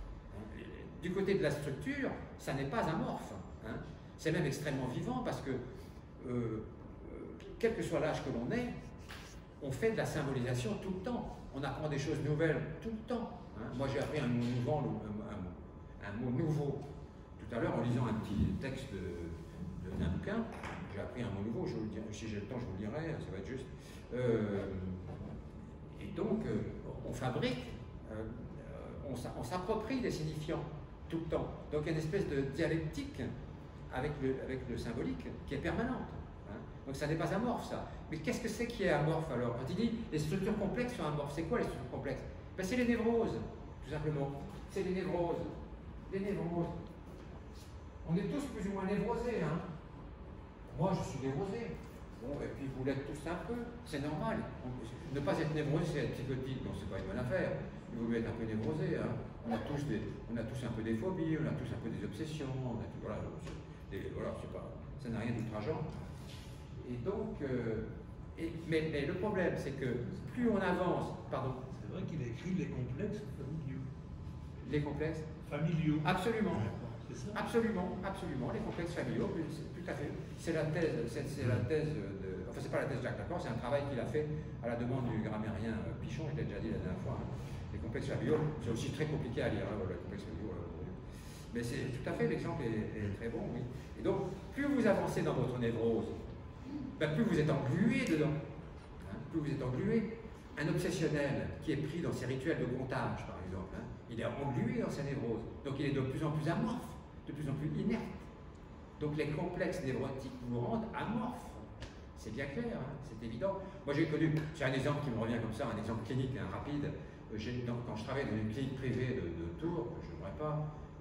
Du côté de la structure, ça n'est pas amorphe. Hein. C'est même extrêmement vivant parce que, euh, quel que soit l'âge que l'on ait, on fait de la symbolisation tout le temps. On apprend des choses nouvelles tout le temps. Hein. Moi, j'ai appris un mot nouveau, un, un, un mot nouveau. Tout à l'heure, en lisant un petit texte d'un bouquin, j'ai appris un mot nouveau. Je vous le dirai, si j'ai le temps, je vous le dirai, ça va être juste. Euh, Et donc, euh, on fabrique, euh, on s'approprie des signifiants tout le temps. Donc, il y a une espèce de dialectique avec le, avec le symbolique qui est permanente. Hein. Donc, ça n'est pas amorphe, ça. Mais qu'est-ce que c'est qui est amorphe, alors? Quand il dit les structures complexes sont amorphes, c'est quoi les structures complexes? Ben, c'est les névroses, tout simplement. C'est les névroses. Les névroses. On est tous plus ou moins névrosés. Hein. Moi, je suis névrosé. Bon, et puis vous l'êtes tous un peu, c'est normal. On, ne pas être névrosé, c'est être psychotique, donc c'est pas une bonne affaire. Il vaut mieux être un peu névrosé. Hein. On, a tous des, on a tous un peu des phobies, on a tous un peu des obsessions, on a tout, voilà, des, voilà pas, ça n'a rien d'outrageant. Et donc, euh, et, mais, mais le problème, c'est que plus on avance, pardon. C'est vrai qu'il a écrit les complexes familiaux. Les complexes familiaux. Absolument. C'est ça. Absolument, absolument. Les complexes familiaux, tout à fait. C'est la thèse, c'est la thèse de. Enfin, c'est pas la thèse de Jacques Lacan, c'est un travail qu'il a fait à la demande du grammairien Pichon, je l'ai déjà dit la dernière fois. Hein. Les complexes familiaux, c'est aussi très compliqué à lire, hein, les complexes familiaux. Mais c'est tout à fait, l'exemple est, est très bon, oui. Et donc, plus vous avancez dans votre névrose, ben, plus vous êtes englué dedans. Hein, plus vous êtes englué. Un obsessionnel qui est pris dans ses rituels de comptage, par exemple, hein, il est englué dans sa névrose. Donc, il est de plus en plus amorphe, de plus en plus inerte. Donc, les complexes névrotiques vous rendent amorphes. C'est bien clair, hein, c'est évident. Moi, j'ai connu, c'est un exemple qui me revient comme ça, un exemple clinique, hein, rapide. Donc, quand je travaillais dans une clinique privée de, de Tours, je n'aimerais pas,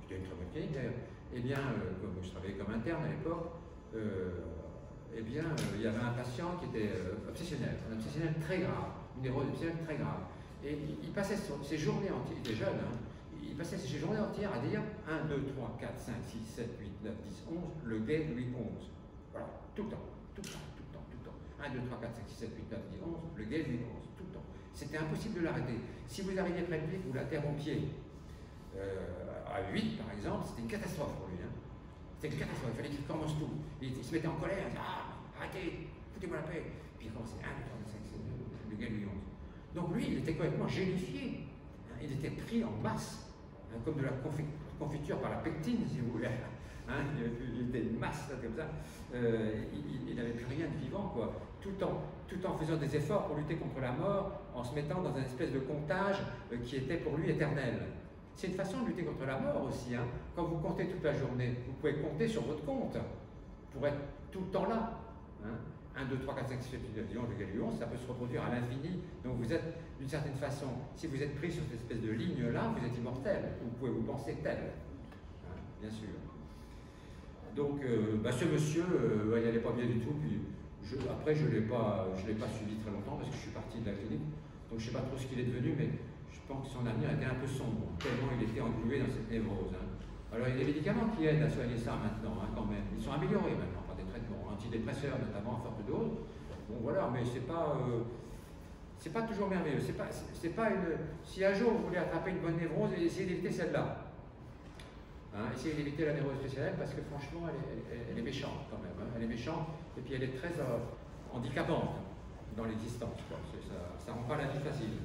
c'était une très bonne clinique d'ailleurs, eh bien, euh, comme je travaillais comme interne à l'époque, euh, eh bien, euh, il y avait un patient qui était euh, obsessionnel, un obsessionnel très grave, une névrose obsessionnelle très grave. Et il, il passait son, ses journées entières, il était jeune, hein, il passait ses journées entières à dire un, deux, trois, quatre, cinq, six, sept, huit, neuf, dix, onze, le gay Louis onze. Voilà, tout le temps, tout le temps, tout le temps, tout le temps. un, deux, trois, quatre, cinq, six, sept, huit, neuf, dix, onze, le gay Louis onze, tout le temps. C'était impossible de l'arrêter. Si vous arriviez près de lui, vous l'interrompiez euh, à huit par exemple, c'était une catastrophe pour lui. Hein. C'était une catastrophe, il fallait qu'il commence tout. Il, il se mettait en colère, il disait ah, arrêtez, foutez-moi la paix. Puis il commençait un, deux, trois, quatre, cinq, six, sept, le gay Louis onze. Donc lui, il était complètement gélifié. Hein. Il était pris en masse, hein, comme de la confiture par la pectine, si vous voulez. Hein, il était une masse, là, comme ça. Euh, il n'avait plus rien de vivant, quoi. Tout en, tout en faisant des efforts pour lutter contre la mort, en se mettant dans une espèce de comptage euh, qui était pour lui éternel. C'est une façon de lutter contre la mort aussi. Hein. Quand vous comptez toute la journée, vous pouvez compter sur votre compte pour être tout le temps là. Hein. un, deux, trois, quatre, cinq, six, sept, huit, neuf, dix, onze, le galion, ça peut se reproduire à l'infini. Donc vous êtes, d'une certaine façon, si vous êtes pris sur cette espèce de ligne-là, vous êtes immortel. Vous pouvez vous penser tel. Hein, bien sûr. Donc, euh, bah, ce monsieur, euh, il n'allait pas bien du tout. Puis je, après, je ne l'ai pas, je l'ai pas suivi très longtemps parce que je suis parti de la clinique. Donc, je ne sais pas trop ce qu'il est devenu, mais je pense que son avenir était un peu sombre, tellement il était englué dans cette névrose. Hein. Alors, il y a des médicaments qui aident à soigner ça maintenant, hein, quand même. Ils sont améliorés maintenant par des traitements, antidépresseurs notamment à forte dose. Bon, voilà, mais c'est pas. Euh, c'est pas toujours merveilleux. C'est pas, c'est pas une. Si un jour vous voulez attraper une bonne névrose, essayez d'éviter celle-là. Hein, essayez d'éviter la névrose obsessionnelle parce que franchement, elle est, elle, elle est méchante quand même. Hein. Elle est méchante et puis elle est très euh, handicapante dans l'existence. Ça ne rend pas la vie facile.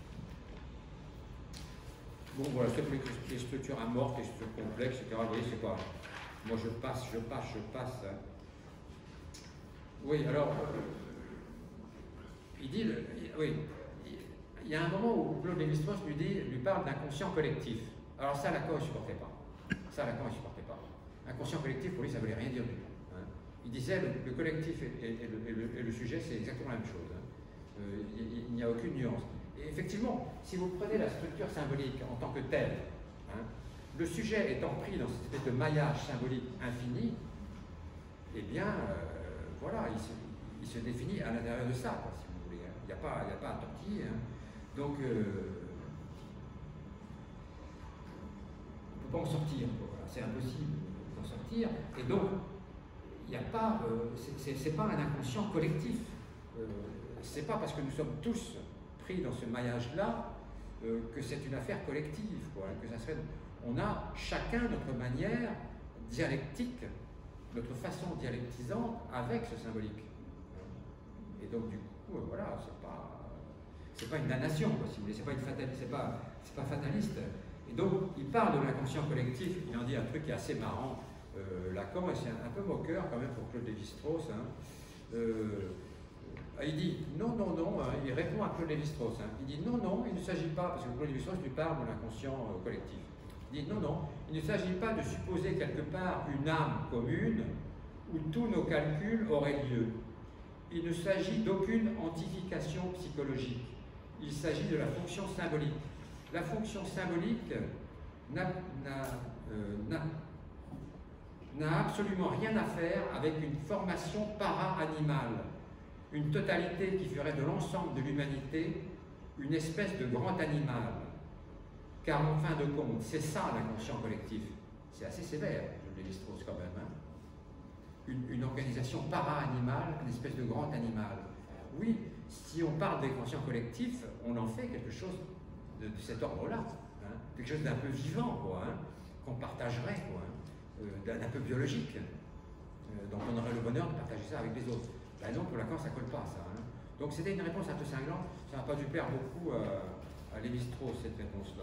Bon, voilà, c'est pour les structures amorphes, les structures complexes, et cetera. Vous voyez, c'est pas. Moi, je passe, je passe, je passe. Hein. Oui, alors, euh, il dit, le, il, oui, il y a un moment où Claude Lévi-Strauss lui, dit, lui parle d'inconscient collectif. Alors ça, Lacan ne supportait pas. Ça, Lacan ne supportait pas. Inconscient collectif, pour lui, ça ne voulait rien dire du tout. Hein. Il disait le, le collectif et, et, et, le, et, le, et le sujet, c'est exactement la même chose. Hein. Euh, il, il n'y a aucune nuance. Et effectivement, si vous prenez la structure symbolique en tant que telle, hein, le sujet étant pris dans cette espèce de maillage symbolique infini, eh bien, euh, voilà, il se, il se définit à l'intérieur de ça, quoi, si vous voulez. Hein. Il n'y a, a pas à tortiller. Hein. Donc, euh, on ne peut pas en sortir. Voilà. C'est impossible d'en sortir. Et donc, il n'y a pas, euh, c'est pas un inconscient collectif. Euh, c'est pas parce que nous sommes tous pris dans ce maillage-là euh, que c'est une affaire collective. Quoi, que ça serait, on a chacun notre manière dialectique, notre façon dialectisante avec ce symbolique. Et donc, du coup, euh, voilà, c'est pas. C'est pas une damnation, quoi, si vous voulez, c'est pas une fataliste, c'est pas, c'est pas fataliste. Et donc, il parle de l'inconscient collectif, il en dit un truc qui est assez marrant, euh, Lacan, et c'est un, un peu moqueur quand même pour Claude Lévi-Strauss. Hein. Euh, il dit non, non, non, hein, il répond à Claude Lévi-Strauss. Hein. Il dit non, non, il ne s'agit pas, parce que Claude Lévi-Strauss lui parle de l'inconscient euh, collectif. Il dit non, non, il ne s'agit pas de supposer quelque part une âme commune où tous nos calculs auraient lieu. Il ne s'agit d'aucune antification psychologique. Il s'agit de la fonction symbolique. La fonction symbolique n'a euh, absolument rien à faire avec une formation para-animale, une totalité qui ferait de l'ensemble de l'humanité une espèce de grand animal. Car en fin de compte, c'est ça l'inconscient collectif. C'est assez sévère, je Lévi-Strauss quand même. Hein. Une, une organisation para-animale, une espèce de grand animal. Oui, si on parle d'inconscient collectif, on en fait quelque chose de, de cet ordre-là, hein, quelque chose d'un peu vivant, quoi, hein, qu'on partagerait, quoi, hein, euh, d'un peu biologique, euh, dont on aurait le bonheur de partager ça avec les autres. Ben non, pour Lacan, ça ne colle pas, ça. Hein. Donc c'était une réponse un peu cinglante, ça n'a pas dû plaire beaucoup à, à Lévi-Strauss, cette réponse-là.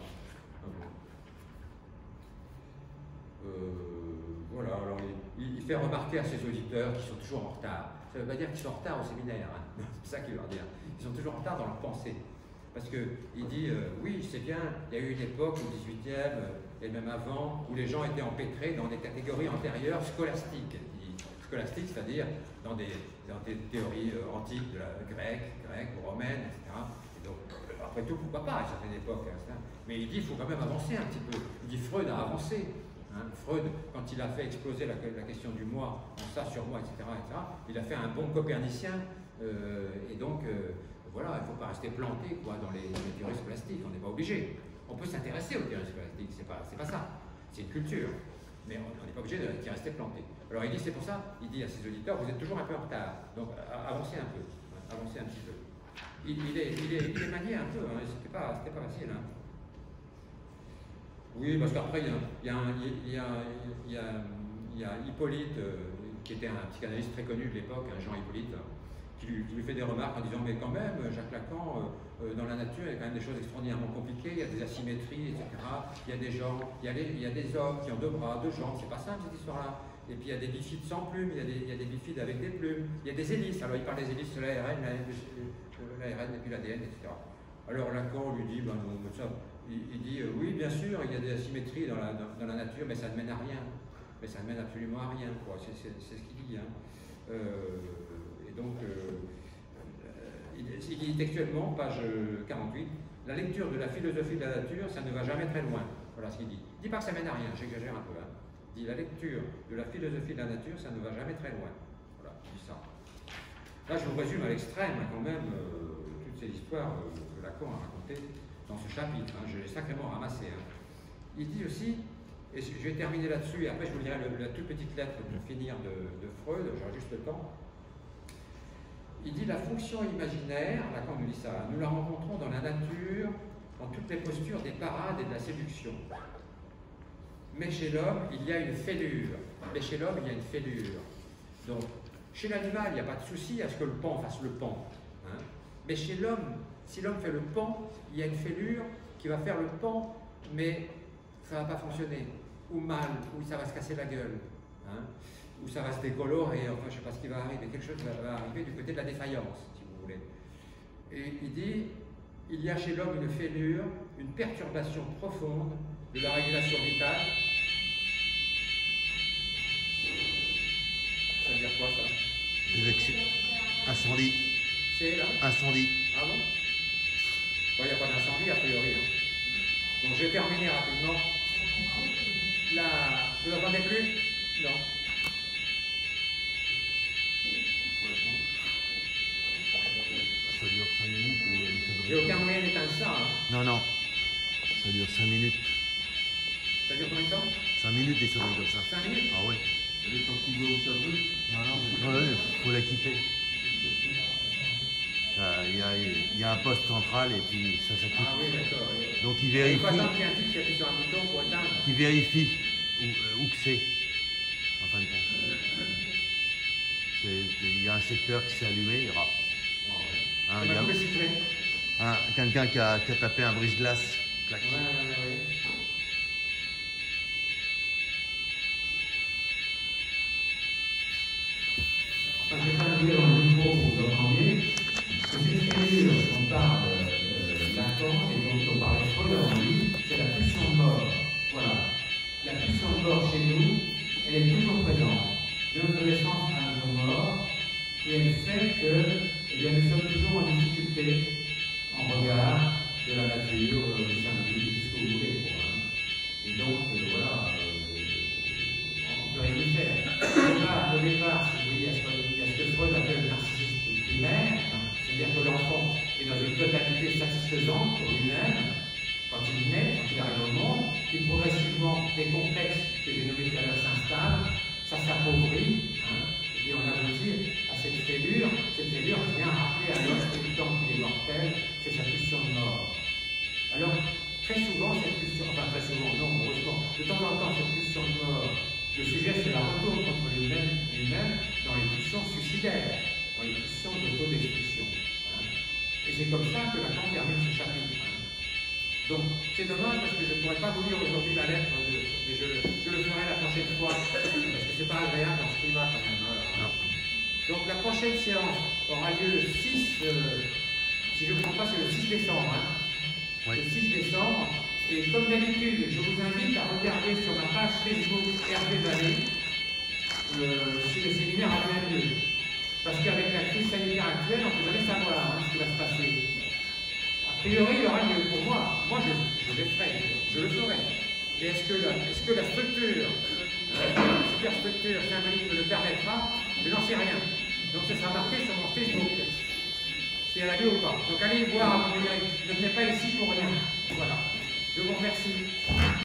Euh, voilà, alors il, il fait remarquer à ses auditeurs qu'ils sont toujours en retard. Ça ne veut pas dire qu'ils sont en retard au séminaire, hein. C'est ça qu'il veut dire. Ils sont toujours en retard dans leur pensée. Parce qu'il dit, euh, oui, c'est bien, il y a eu une époque au dix-huitième et même avant où les gens étaient empêtrés dans des catégories antérieures scolastiques. Il dit, scolastique, c'est-à-dire dans des, dans des théories euh, antiques, de la grecque, grecque, romaine, et cetera. Et donc, après tout, pourquoi pas à une certaine époque, hein, mais il dit qu'il faut quand même avancer un petit peu. Il dit Freud a avancé. Hein. Freud, quand il a fait exploser la, la question du moi, en ça sur moi, et cetera, et cetera, il a fait un bon copernicien, euh, et donc, euh, voilà, il ne faut pas rester planté quoi, dans, les, dans les théories scolastiques, on n'est pas obligé. On peut s'intéresser aux théories scolastiques, c'est pas, c'est pas ça, c'est une culture, mais on n'est pas obligé d'y rester planté. Alors il dit, c'est pour ça, il dit à ses auditeurs, vous êtes toujours un peu en retard, donc avancez un peu, avancez un petit peu. Il, il, est, il, est, il est manié un peu, hein, c'était pas, c'était pas facile. Hein. Oui, parce qu'après, il y a, il y, a, il y, a, il y, a, il y a Hippolyte, euh, qui était un psychanalyste très connu de l'époque, un Jean Hippolyte, qui lui, qui lui fait des remarques en disant, mais quand même, Jacques Lacan, euh, euh, dans la nature, il y a quand même des choses extraordinairement compliquées, il y a des asymétries, et cetera. Il y a des gens, il y a, les, il y a des hommes qui ont deux bras, deux jambes, c'est pas simple cette histoire-là. Et puis il y a des bifides sans plumes, il y a des, il y a des bifides avec des plumes, il y a des hélices. Alors il parle des hélices de l'A R N, l'A R N et puis l'A D N, et cetera. Alors Lacan lui dit, ben, non, ça, il, il dit, euh, oui bien sûr, il y a des asymétries dans la, dans, dans la nature, mais ça ne mène à rien. Mais ça ne mène absolument à rien, quoi. C'est, c'est, c'est ce qu'il dit. Hein. Euh, et donc, euh, il, il dit textuellement, page quarante-huit, la lecture de la philosophie de la nature, ça ne va jamais très loin. Voilà ce qu'il dit. Il dit pas que ça mène à rien, j'exagère un peu. Hein. Il dit la lecture de la philosophie de la nature, ça ne va jamais très loin. Voilà, il dit ça. Là, je vous résume à l'extrême, hein, quand même, euh, toutes ces histoires euh, que Lacan a racontées dans ce chapitre. Hein, je l'ai sacrément ramassé. Hein. Il dit aussi, et je vais terminer là-dessus, et après je vous lirai le, la toute petite lettre pour finir de, de Freud, j'aurai juste le temps. Il dit la fonction imaginaire, Lacan nous dit ça, nous la rencontrons dans la nature, dans toutes les postures des parades et de la séduction. Mais chez l'homme, il y a une fêlure. Mais chez l'homme, il y a une fêlure. Donc, chez l'animal, il n'y a pas de souci à ce que le pan fasse le pan. Hein. Mais chez l'homme, si l'homme fait le pan, il y a une fêlure qui va faire le pan, mais ça ne va pas fonctionner. Ou mal, ou ça va se casser la gueule. Hein. Ou ça va se décolorer, enfin je ne sais pas ce qui va arriver. Quelque chose va arriver du côté de la défaillance, si vous voulez. Et il dit, il y a chez l'homme une fêlure, une perturbation profonde de la régulation vitale. Ça veut dire quoi ça? Élection. Incendie. C'est là? Incendie. Ah bon? Bon, il n'y a pas d'incendie a priori. Hein. Donc je vais terminer rapidement. La... Vous n'entendez plus? Non. Ça dure cinq minutes. Il n'y a aucun moyen d'éteindre ça. Hein. Non, non. Ça dure cinq minutes. Ça dure combien de temps? cinq minutes des sonneries comme ça. cinq minutes? Ah ouais. Elle est sortie de où ça brûle? Non, non, il ouais, faut la quitter. Il y, a, y a un poste central et puis ça s'active. Ah oui, d'accord. Donc il vérifie. Il faut attendre qu'il y ait un type qui appuie sur un bouton pour éteindre. Qui vérifie où, euh, où que c'est, en fin de compte. Il y a un secteur qui s'est allumé, il y aura. Hein, il y a un, quelqu'un qui a, qui a tapé un brise-glace. Ouais, ouais, ouais. Enfin, je vais pas vous dire dans le micro pour que vous entendiez. C'est une fêlure dont parle euh, Lacan et dont on parlait Freud avant lui, c'est la pulsion de mort. Voilà. La pulsion de mort chez nous, elle est toujours présente. De notre naissance à notre mort, et elle fait que eh bien, nous sommes toujours en difficulté en regard de la nature, euh, du samedi, de tout ce que vous voulez. Quoi, hein. Et donc, euh, voilà, euh, on ne peut rien y faire. Au départ, au départ, si vous voyez, il y a ce que Freud appelle le narcissisme primaire, c'est-à-dire que l'enfant est dans une totalité satisfaisante pour lui-même, quand il naît, quand il arrive au monde, puis progressivement, des complexes que j'ai nommés tout à l'heure s'installent, ça s'appauvrit, hein, et puis on aboutit à cette fêlure. Cette fêlure vient rappeler à l'homme tout le temps qu'il est mortel, c'est sa pulsion de mort. Alors, très souvent, cette pulsion, enfin très souvent, non, heureusement, de temps en temps, cette pulsion de mort, le sujet se la retourne contre lui-même lui-même dans les pulsions suicidaires, dans les pulsions d'autodestruction. Hein. Et c'est comme ça que Lacan termine ce chapitre. Hein. Donc, c'est dommage parce que je ne pourrais pas vous lire aujourd'hui la lettre, de, mais je, je le ferai la prochaine fois, parce que c'est pas agréable dans ce climat quand même. Hein. Donc, la prochaine séance aura lieu le six, euh, si je ne me trompe pas, c'est le six décembre. Hein. Oui. Le six décembre. Et comme d'habitude, je vous invite à regarder sur ma page Facebook Hervé Vallée euh, si le séminaire a bien lieu. Parce qu'avec la crise sanitaire actuelle, on ne peut jamais savoir hein, ce qui va se passer. A priori, il y aura lieu pour moi. Moi, je, je le ferai, je le ferai. Et est-ce que, est que la structure, euh, la superstructure symbolique me le permettra? Je n'en sais rien. Donc ce sera marqué sur mon Facebook, si elle a lieu ou pas. Donc allez voir à mon numérique. Ne venez pas ici pour rien. Voilà. Je vous remercie.